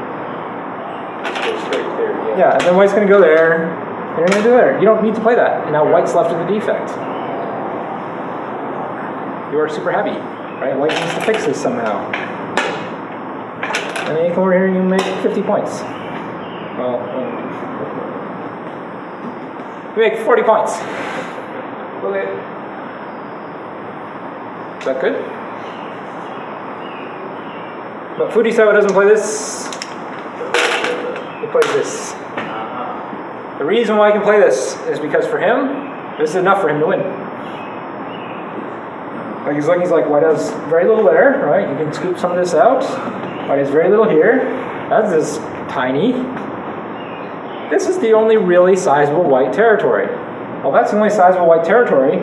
Yeah, and then white's going to go there, and you're going to do there. You don't need to play that. And now white's left with a defect. You are super happy, right? White needs to fix this somehow. And then you come over here and you make 50 points. Well, you make 40 points. Okay. Is that good? But Fujisawa doesn't play this. He plays this. The reason why he can play this is because for him, this is enough for him to win. Like he's like, white has very little there, right? You can scoop some of this out. White has very little here. That's just tiny. This is the only really sizable white territory. Well, that's the only sizable white territory.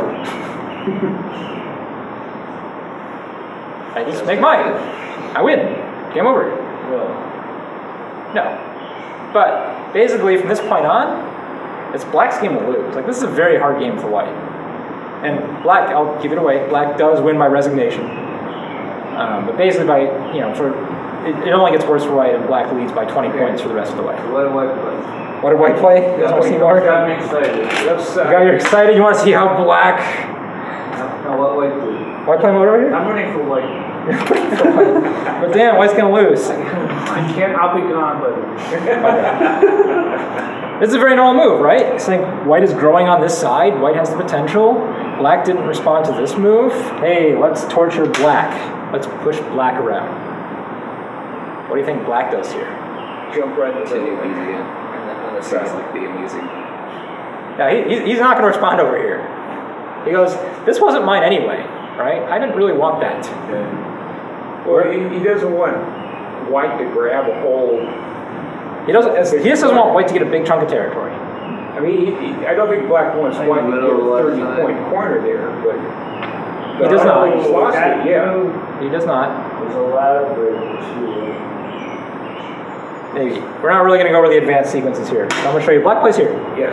I just make mine. I win. Game over. No. But basically, from this point on, it's black's game to lose. Like, this is a very hard game for white. And black, I'll give it away, black does win by resignation. But basically it only gets worse for white, and black leads by 20 points for the rest of the way. What did white play? What did white play? You guys want to see more? Got me excited. You're excited? You want to see how black... No, what white play? White playing over here? I'm running for white. But damn, white's going to lose. I'll be gone, but... This is a very normal move, right? It's like white is growing on this side. White has the potential. Black didn't respond to this move. Hey, let's torture black. Let's push black around. What do you think black does here? Jump right into Continue the easy again. on the Sounds side. like the amusing. Yeah, he's not going to respond over here. He goes, this wasn't mine anyway, right? I didn't really want that. Well, he doesn't want white to grab a whole. He just doesn't want white to get a big chunk of territory. I mean, I don't think black wants Like white to the get a middle of the 30-point corner there, but. He does not. He's lost it, yeah. He does not. There's a lot of bridges too. Maybe. We're not really going to go over the advanced sequences here. I'm going to show you. Black plays here. Yes.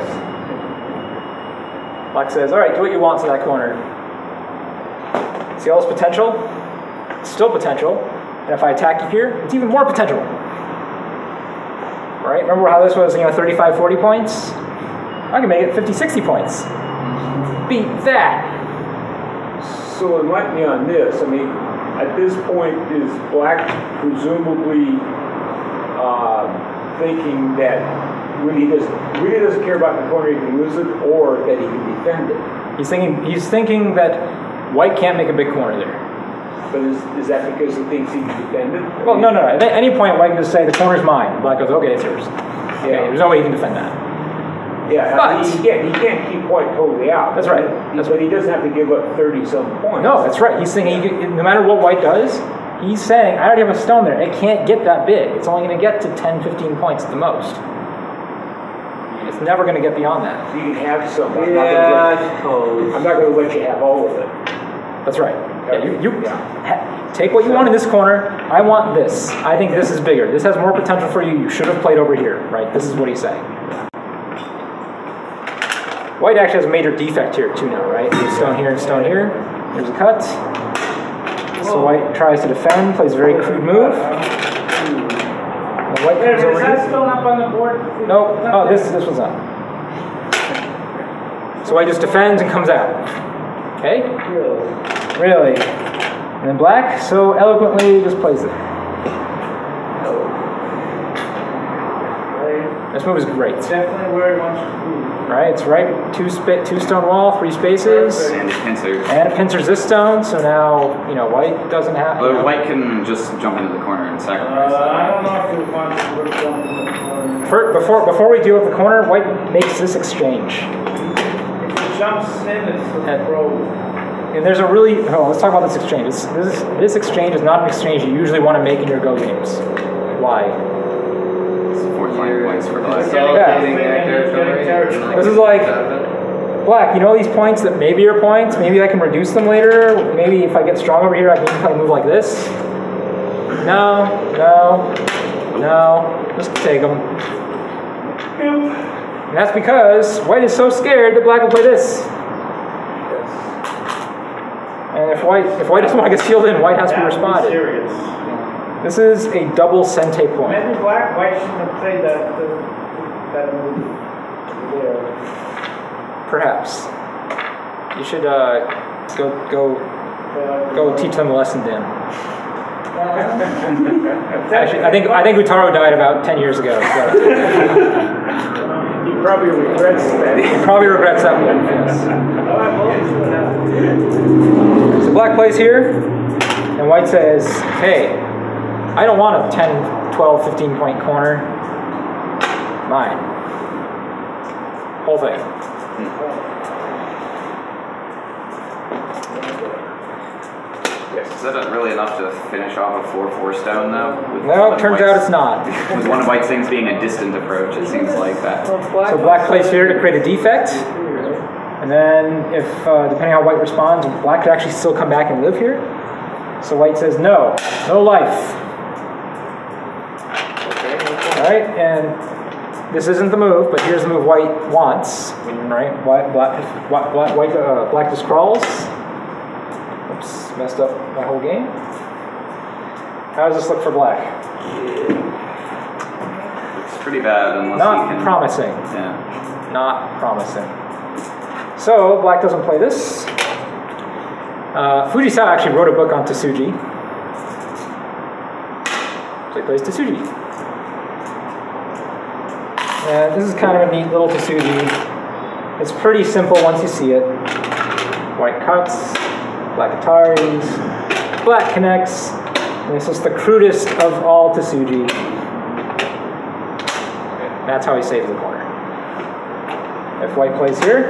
Black says, all right, do what you want to that corner. See all this potential? It's still potential. And if I attack you here, it's even more potential. right? Remember how this was, 35, 40 points? I can make it 50, 60 points. Beat that. So enlighten me on this. I mean, at this point, is Black presumably thinking that really doesn't care about the corner, he can lose it, or that he can defend it? He's thinking that White can't make a big corner there. But is that because he thinks he can defend it? Well, no. At any point, White can just say, the corner's mine. Black goes, okay, it's yours. Okay, there's no way he can defend that. Yeah, but he can't keep White totally out. That's right. But he doesn't have to give up 30-some points. No, that's right. He's saying no matter what White does, he's saying, I already have a stone there. It can't get that big. It's only going to get to 10, 15 points at the most. It's never going to get beyond that. So you can have some. Yeah, I suppose. I'm not going to let you have all of it. That's right. Take what you want in this corner. I want this. I think this is bigger. This has more potential for you. You should have played over here, right? This is what he's saying. White actually has a major defect here too now, right? There's stone here and stone here. There's a cut. So White tries to defend, plays a very crude move. And White comes over Is that here. stone up on the board? Nope. Oh, this one's up. So White just defends and comes out. Okay? Really? And then Black so eloquently just plays it. This move is great. Definitely where he wants to be. Right? It's right. Two stone wall, 3 spaces. And pincer. And it pincers this stone, so now, White doesn't have... But White can just jump into the corner and sacrifice that. I don't know if he wants to work on the corner. Before we deal with the corner, White makes this exchange. If he jumps in, it's a throw. And there's a really... let's talk about this exchange. This exchange is not an exchange you usually want to make in your Go games. Why? 4 points for Black. This is like, Black, these points that maybe are points, maybe I can reduce them later, maybe if I get strong over here I can kind of move like this. No, just take them. And that's because White is so scared that Black will play this. And if White doesn't want to get sealed in, White has to be responded. Serious. This is a double sente point. Maybe White shouldn't have played that move there. Perhaps. You should go teach them a lesson, Dan. Actually, I think Utaro died about 10 years ago. So. He probably regrets that. He probably regrets that move. Yes. So Black plays here, and White says, hey, I don't want a 10, 12, 15 point corner. Mine. Whole thing. Is that really enough to finish off a 4/4 stone, though? No, it turns out it's not. With one of White's things being a distant approach, it seems like that. So Black plays here to create a defect. And then, if depending on how White responds, Black could actually still come back and live here. So White says, no life. Alright, and this isn't the move, but here's the move White wants. Right? Black just crawls. Oops, messed up my whole game. How does this look for Black? It's pretty bad unless Not you can... promising. Yeah. Not promising. So, Black doesn't play this. Fujisawa actually wrote a book on Tsuji. So he plays Tsuji. And this is kind of a neat little Tsuji. It's pretty simple once you see it. White cuts, Black Ataris, Black connects, and this is the crudest of all Tsuji. That's how he saves the corner. If White plays here,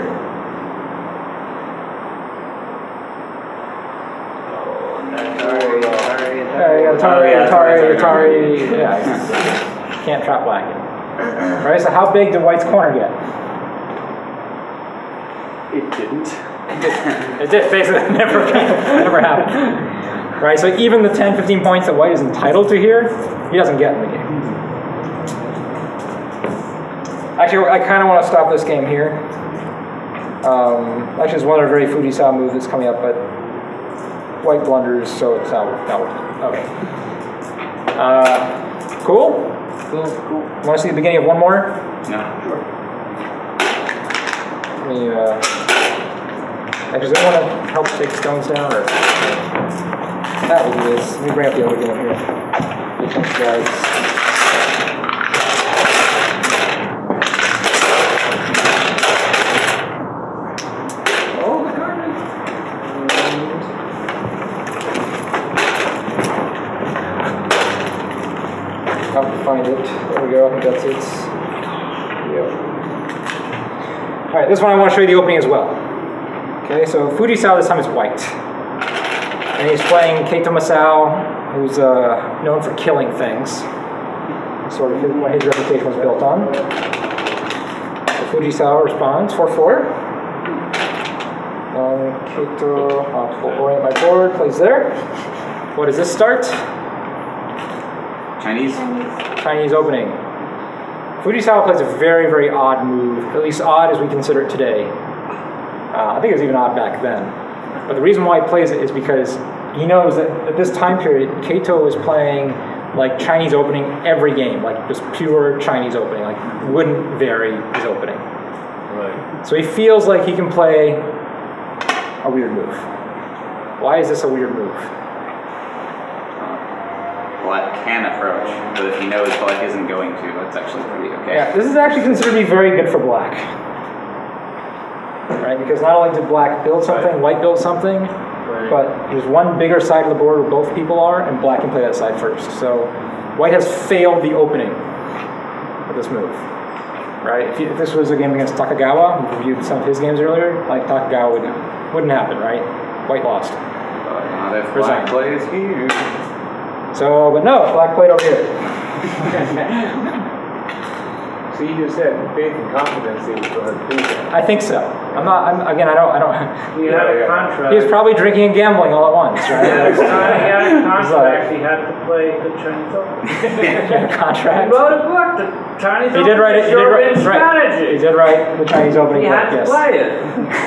Atari. Yeah, can't trap Black. Alright, so how big did White's corner get? It didn't. It did, basically. Never happened. Right, so even the 10, 15 points that White is entitled to here, he doesn't get in the game. Actually, I kind of want to stop this game here. Actually, it's one of the very Fujisawa moves that's coming up, but White blunders, so it's not working. Okay. Cool? Cool. Want to see the beginning of one more? No. Sure. Let me, actually, does anyone want to help take stones down? Or that will do this. Let me bring up the other game here. Thanks, guys. Oh, the garbage. How to find it. There we go. I think that's it. Yep. Alright, this one I want to show you the opening as well. Okay, so Fujisawa this time is white. And he's playing Keito Masao, who's known for killing things. Sort of what his reputation was built on. So Fujisawa responds 4-4. Keito, I'll orient my board, plays there. What does this start? Chinese opening. Fujisawa plays a very, very odd move, at least odd as we consider it today. I think it was even odd back then. But the reason why he plays it is because he knows that at this time period, Keito was playing like Chinese opening every game, like just pure Chinese opening, like wouldn't vary his opening. Right. So he feels like he can play a weird move. Why is this a weird move? Black can approach, but if he knows black isn't going to, that's actually pretty okay. Yeah, this is actually considered to be very good for black. Right, because not only did black build something, white build something, but there's one bigger side of the board where both people are, and black can play that side first. So white has failed the opening with this move. Right? If this was a game against Takagawa, we reviewed some of his games earlier, like Takagawa wouldn't happen, right? White lost. But not if black plays here. So, but no, black played over here. So you just had faith and confidence that he was going to do that. I think so. I don't. He had a contract. He was probably drinking and gambling all at once, right? He had a contract. He had to play the Chinese Open. He had a contract. He wrote a book, the Chinese He Open. did write it. He did write, strategy. He did write the Chinese opening. He had to yes. play it.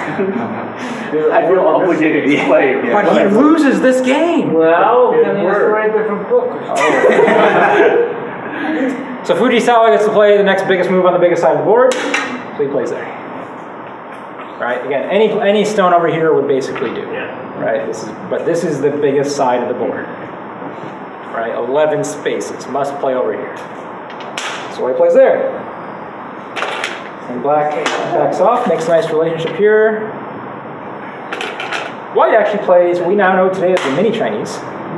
I feel obligated to play. But he loses this game. Well, His then he has to word. write different books. So Fujisawa gets to play the next biggest move on the biggest side of the board, so he plays there. Right? Again, any stone over here would basically do. Yeah. Right? But this is the biggest side of the board. Right? 11 spaces must play over here. So he plays there. And black backs off, makes a nice relationship here. White actually plays, we now know today as the mini Chinese.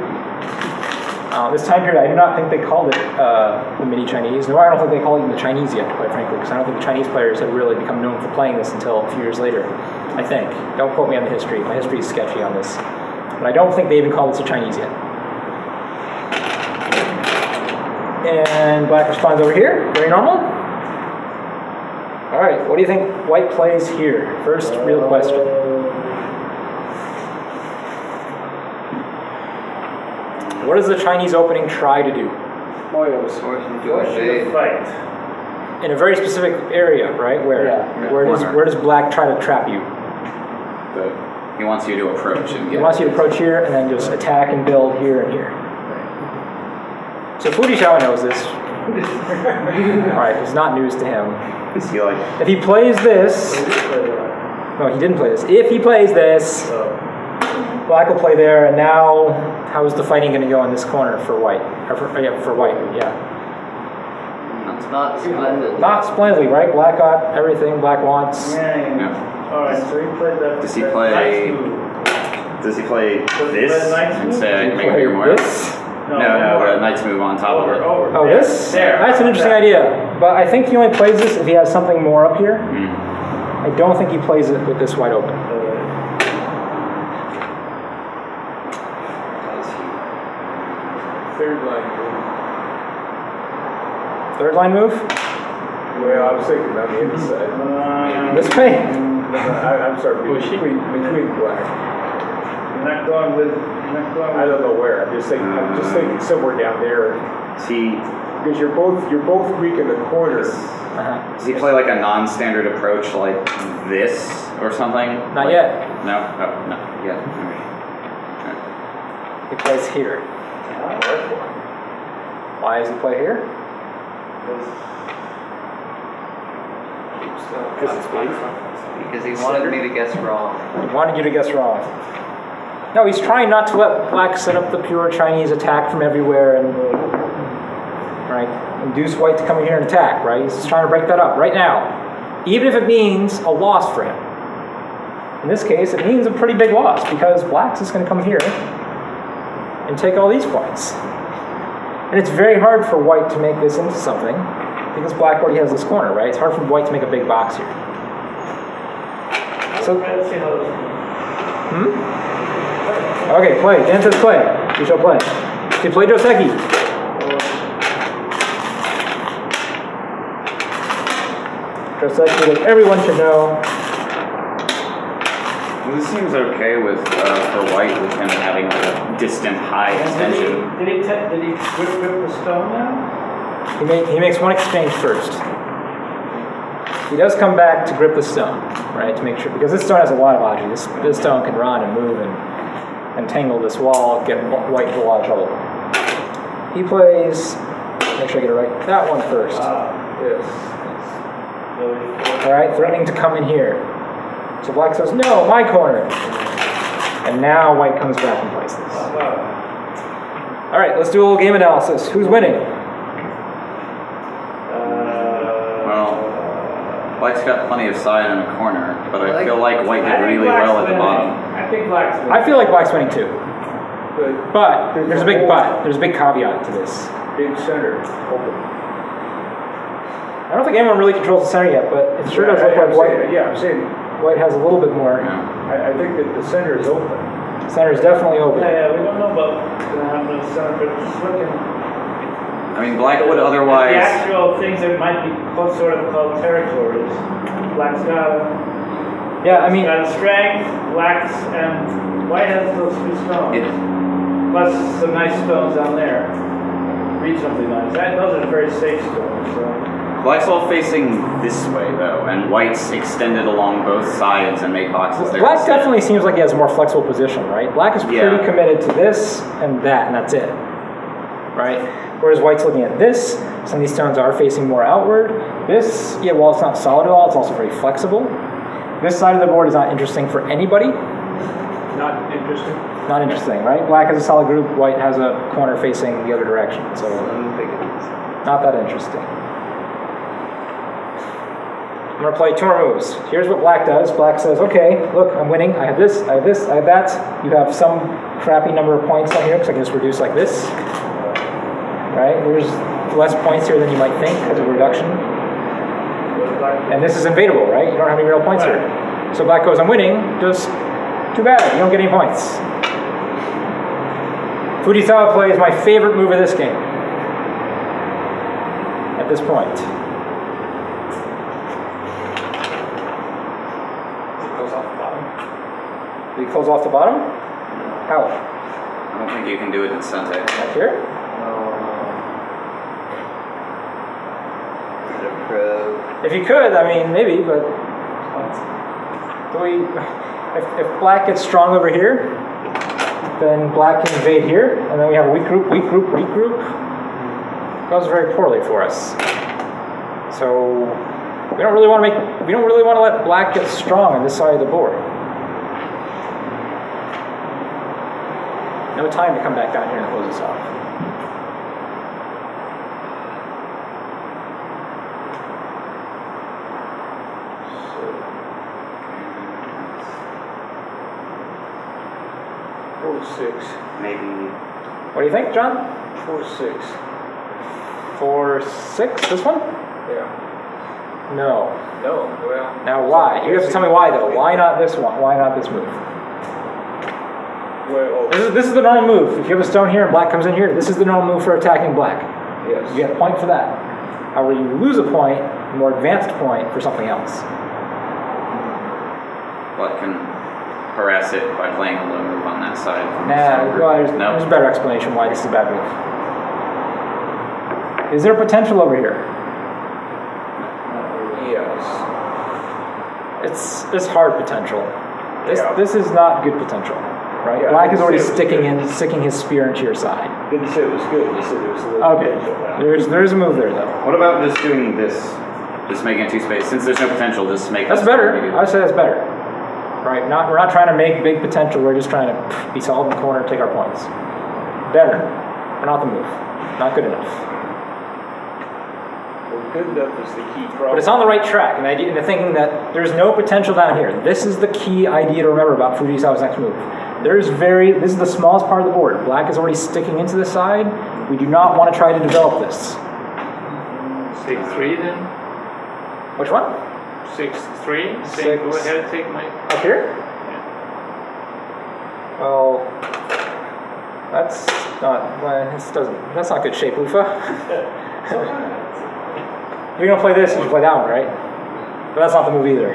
This time period, I do not think they called it the mini Chinese. No, I don't think they call it even the Chinese yet, quite frankly, because I don't think the Chinese players had really become known for playing this until a few years later. I think. Don't quote me on the history. My history is sketcy on this. But I don't think they even call this a Chinese yet. And black responds over here. Very normal. All right, what do you think white plays here? First real question. What does the Chinese opening try to do? Force him to Force you to evade. fight. In a very specific area, right? Where? Yeah. Where does black try to trap you? He wants you to approach and He get wants you to approach here and then just attack and build here and here. So Fujisawa knows this. Alright, it's not news to him. Is he like, If he plays this, no, he didn't play this. If he plays this, black will play there, and now how is the fighting going to go in this corner for white? Or for white, yeah. It's not splendid. Not splendidly, right? Black got everything black wants. no. Alright, so he played that. Does he that play- nice move. Does he play Does he this play knights and move? say I can make Play bigger more? this? No, the knight's move on top of it. Over. Oh, there. this? There. That's an interesting idea. But I think he only plays this if he has something more up here. Mm. I don't think he plays it with this wide open. Third line. Third line move? Well, I was thinking on the inside. This way? I'm sorry, between black. You're not going with. I don't know where. I'm just thinking somewhere down there. See, Because you're both weak in the corners. Uh-huh. does he play like a non-standard approach like this or something? Not Like- yet. No? Oh, no. Yeah. He plays here. Why does he play here? Because he wanted me to guess wrong. He wanted you to guess wrong. No, he's trying not to let black set up the pure Chinese attack from everywhere and induce white to come in here and attack, right? He's just trying to break that up right now. Even if it means a loss for him. In this case, it means a pretty big loss because black's just going to come here and take all these points. And it's very hard for white to make this into something because black already has this corner, right? It's hard for white to make a big box here. So, okay, play. Dan says play. We shall play. Okay, play Joseki. Joseki, that everyone should know. This seems okay with for white with him having like a distant high extension. Did he grip the stone now? He makes one exchange first. He does come back to grip the stone, right? To make sure, because this stone has a lot of logic. This stone can run and move and tangle this wall, get white into a lot of trouble. He plays. Make sure I get it right. That one first. Yes. All right, threatening to come in here. So black says, no, my corner. And now white comes back and plays this. All right, let's do a little game analysis. Who's winning? Well, black's got plenty of side in the corner, but I feel like white did really well at the bottom. I think black's winning. I feel like black's winning too. But there's a big but. There's a big caveat to this. Big center, open. I don't think anyone really controls the center yet, but it sure does look like white. I'm saying White has a little bit more. I think that the center is open. Center is definitely open. Yeah, we don't know about what's going to happen to the center, but it's looking. I mean, black would otherwise. The actual things that might be sort of called territories. Black's got Yeah, I mean, got a strength, black's, and white has those two stones. Plus some nice stones down there. Reasonably nice. Those are very safe stones. So. Black's all facing this way though, and white's extended along both sides and make boxes there. black definitely seems like he has a more flexible position, right? Black is pretty committed to this and that, and that's it, right? Whereas white's looking at this. Some of these stones are facing more outward. This, yeah, while it's not solid at all, it's also very flexible. This side of the board is not interesting for anybody. Not interesting. Not interesting, right? Black has a solid group. White has a corner facing the other direction, so not that interesting. I'm going to play 2 more moves. Here's what black does. Black says, okay, look, I'm winning. I have this, I have this, I have that. You have some crappy number of points on here because I can just reduce like this. Right? There's less points here than you might think because of reduction. And this is invadable, right? You don't have any real points here. So black goes, I'm winning. Just too bad. You don't get any points. Fujisawa play is my favorite move of this game. At this point. Did he close off the bottom? How? I don't think you can do it in Sente. Back here? If you could, I mean, maybe, but if black gets strong over here, then black can invade here, and then we have a weak group, weak group, weak group. It goes very poorly for us. So we don't really want to let black get strong on this side of the board. No time to come back down here and close this off. Maybe. What do you think, John? 4-6. 4-6. This one? Yeah. No. No. Well. Now why? You have to tell me why though. Why not this one? Why not this move? Well. This is the normal move. If you have a stone here and black comes in here, this is the normal move for attacking black. Yes. You get a point for that. However, you lose a point, a more advanced point, for something else. Black can harass it by playing a low move on that side. Nah, well, there's a better explanation why this is a bad move. Is there potential over here? Yes. It's hard potential. This is not good potential. right? Yeah, Black is already I didn't say it was sticking his spear into your side. Didn't say it was good. You said it was a little Okay, potential. there's a move there though. What about just doing this? Just making it 2 space. Since there's no potential, just make That's this better. maybe. I would say that's better. Right? We're not trying to make big potential. We're just trying to be solid in the corner, take our points. Better, but not the move. Not good enough. Well, good enough is the key problem. But it's on the right track, and the thinking that there's no potential down here. This is the key idea to remember about Fujisawa's next move. This is the smallest part of the board. Black is already sticking into the side. We do not want to try to develop this. 6-3 then. Which one? 6-3. Six. Go ahead, take my. Up here? Well, that's not. Well, that's not good shape, Lufa. If you're gonna play this, you can play that one, right? But that's not the move either.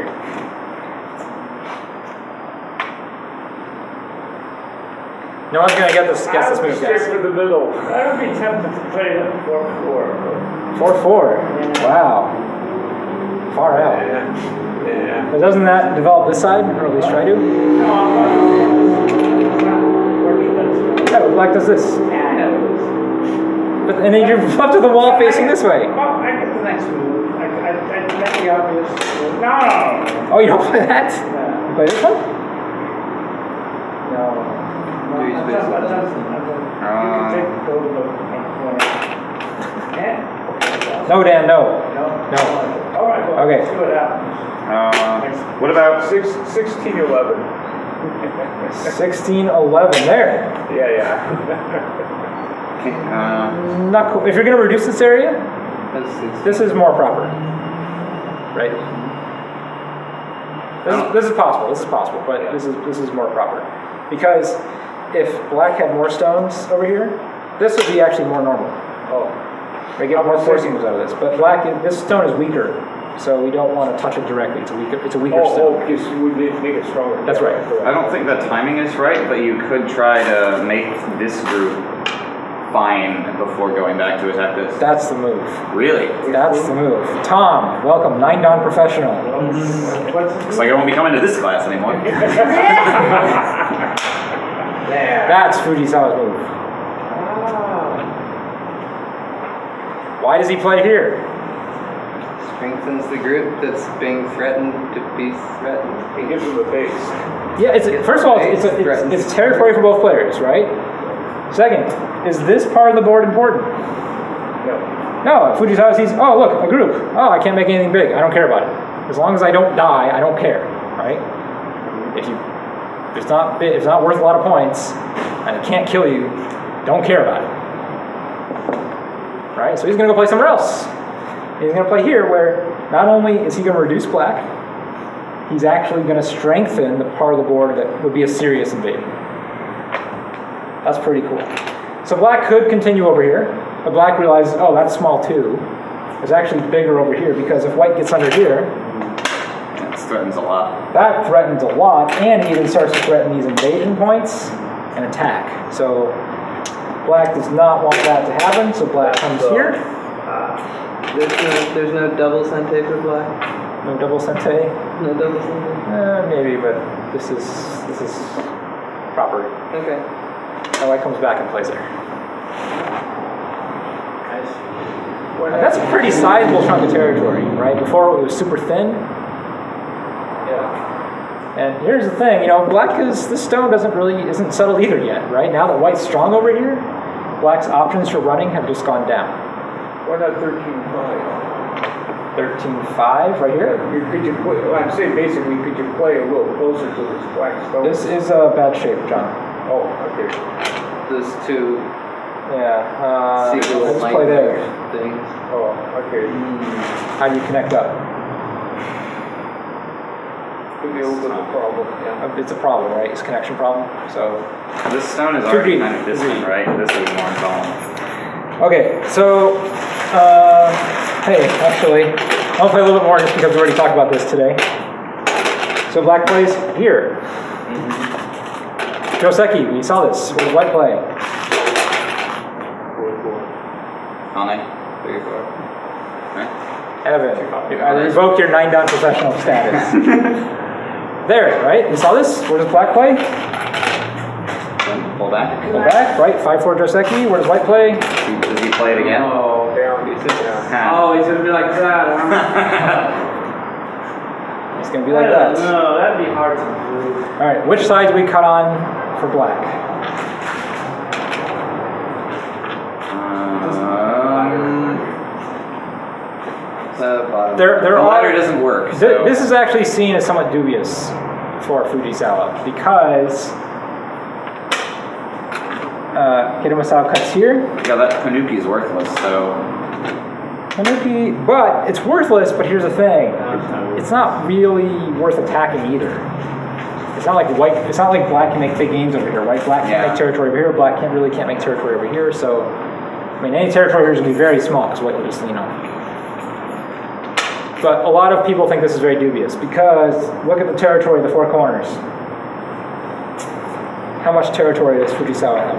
No one's gonna guess this move, Stick guys. for the middle. I would be tempted to play it 4-4. 4-4. Wow. Far out. Yeah. But doesn't that develop this side, or at least try to? No, I'm not. Yeah, but Black does this. Yeah, I know it is. But and then you're left with the wall facing this way. Well, I get the next move. I make the obvious. No. Oh, you don't play that? No. You play this one? No. Three I'm spaces. talking about Johnson. You can take the gold corner. Yeah? No, Dan, no. No? No. All right, well, Okay. let's see what happens. What about 16-11. 16-11. There. Yeah. Not cool. If you're going to reduce this area, That's this is more proper. Right? This is possible. This is possible, but this is more proper. Because if Black had more stones over here, this would be actually more normal. Oh. We get more forcing moves out of this. But Black, this stone is weaker, so we don't want to touch it directly. It's a weaker stone. Oh, yes, you would make it stronger. That's right. I don't think the timing is right, but you could try to make this group fine before going back to attack this. That's the move. Really? That's the move. Tom, welcome, 9-dan professional. Looks like I won't be coming to this class anymore. That's Fujisawa's move. Why does he play here? strengthens the group that's being threatened to be threatened. He gives him a face. Yeah, first of all, it's territory for both players, right? Second, is this part of the board important? No. No, Fujisawa sees, oh look, a group. Oh, I can't make anything big. I don't care about it. As long as I don't die, I don't care, right? If it's not worth a lot of points and it can't kill you, don't care about it. Right? So he's going to go play somewhere else. He's going to play here where not only is he going to reduce black, he's actually going to strengthen the part of the board that would be a serious invasion. That's pretty cool. So black could continue over here, but black realizes, oh, that's small too. It's actually bigger over here because if white gets under here, It threatens a lot. that threatens a lot, and it even starts to threaten these invasion points and attack. So black does not want that to happen, so black comes here. There's no double sente for black. No double sente? No double sente. Maybe, but this is proper. Okay. And white comes back and plays there. What That's a pretty sizable chunk of territory, right? Before it was super thin. Yeah. And here's the thing, black this stone isn't settled either yet, right? Now that white's strong over here, black's options for running have just gone down. Why not 13-5? 13-5 right here. I'm saying basically, could you play a little closer to this black stone? This is a bad shape, John. Oh, okay. Those two Yeah. sequel Let's play there. things. Oh, okay. How do you connect up? Could be a little bit of a problem. Yeah. It's a problem, right? It's a connection problem. So This stone is Two already green. kind of distant, right? This is more involved. okay, so hey, actually, I'll play a little bit more just because we already talked about this today. So black plays here. Joseki, we saw this. What does white play? 4-4. Hane? 3-4. Right? Evan, I revoke your 9-dan professional status. There, right? You saw this? What does black play? Pull back. Go back, right, 5-4 Joseki. Where does white play? Does he play it again? Oh, Down. oh, he's gonna be like that. Huh? It's going to be like that. No, that'd be hard to do. All right, which side do we cut on for black? The bottom. There the ladder are, doesn't work. So. this is actually seen as somewhat dubious for Fujisawa because Hiramasawa cuts here. Yeah, that Panuki is worthless. So But it's worthless, but here's the thing. It's not really worth attacking either. It's not like black can make big gains over here, right? Black can't make territory over here, black can't make territory over here, so I mean any territory here is gonna be very small because white will just lean on. But a lot of people think this is very dubious because look at the territory of the four corners. How much territory does Fujisawa have?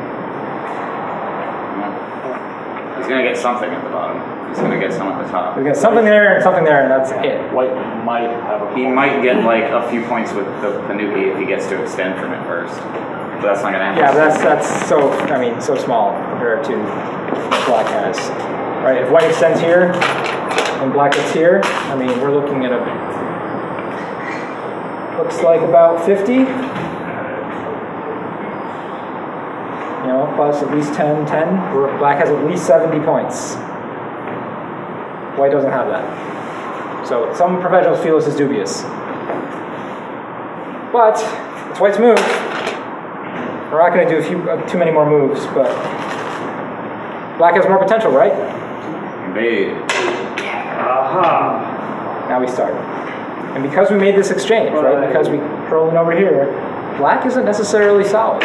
he's going to get something at the bottom. He's going to get some at the top. We got something there, and that's it. White might have a He might get like a few points with the Panuki if he gets to extend from it first. But that's not going to happen. Yeah, but that's so small compared to what black has. Right, if white extends here and black gets here, I mean, we're looking at looks like about 50. You know, plus at least 10, where black has at least 70 points. White doesn't have that. So some professionals feel this is dubious. But it's white's move. We're not going to do too many more moves, but black has more potential, right? Invade. Aha. Now we start. And because we made this exchange, right? Because we curled in over here, black isn't necessarily solid.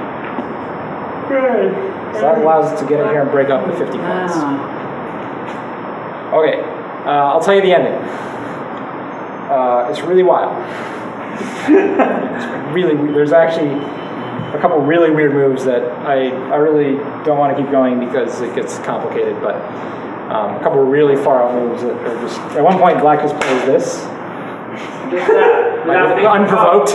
So that allows us to get in here and break up the 50 points. Okay, I'll tell you the ending. It's really wild. There's actually a couple really weird moves that I really don't want to keep going because it gets complicated, but a couple of really far out moves that are just, at one point black just plays this. Just that. Unprovoked.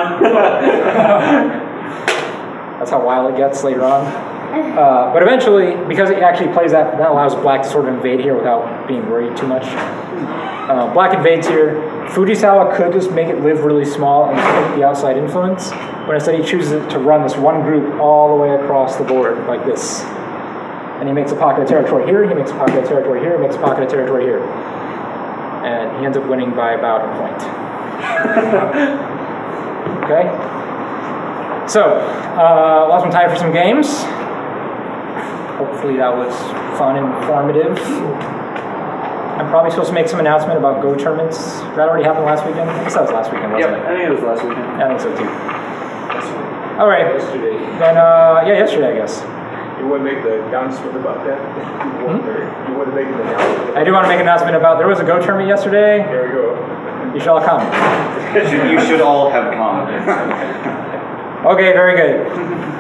That's how wild it gets later on. But eventually, because it actually plays that allows black to sort of invade here without being worried too much. Black invades here. Fujisawa could just make it live really small and take the outside influence, but instead he chooses to run this one group all the way across the board like this. And he makes a pocket of territory here, he makes a pocket of territory here, he makes a pocket of territory here. And he ends up winning by about a point. Okay? So, lost some time for some games. Hopefully that was fun and informative. I'm probably supposed to make some announcement about Go tournaments. That already happened last weekend? I guess that was last weekend, wasn't it? I think it was last weekend. Yeah, I think so too. All right. Yesterday. Then, yesterday, I guess. You want to make the announcement about that? You want to make an announcement? I do want to make an announcement about, there was a Go tournament yesterday. There we go. You should all come. You should all have come. Okay, very good.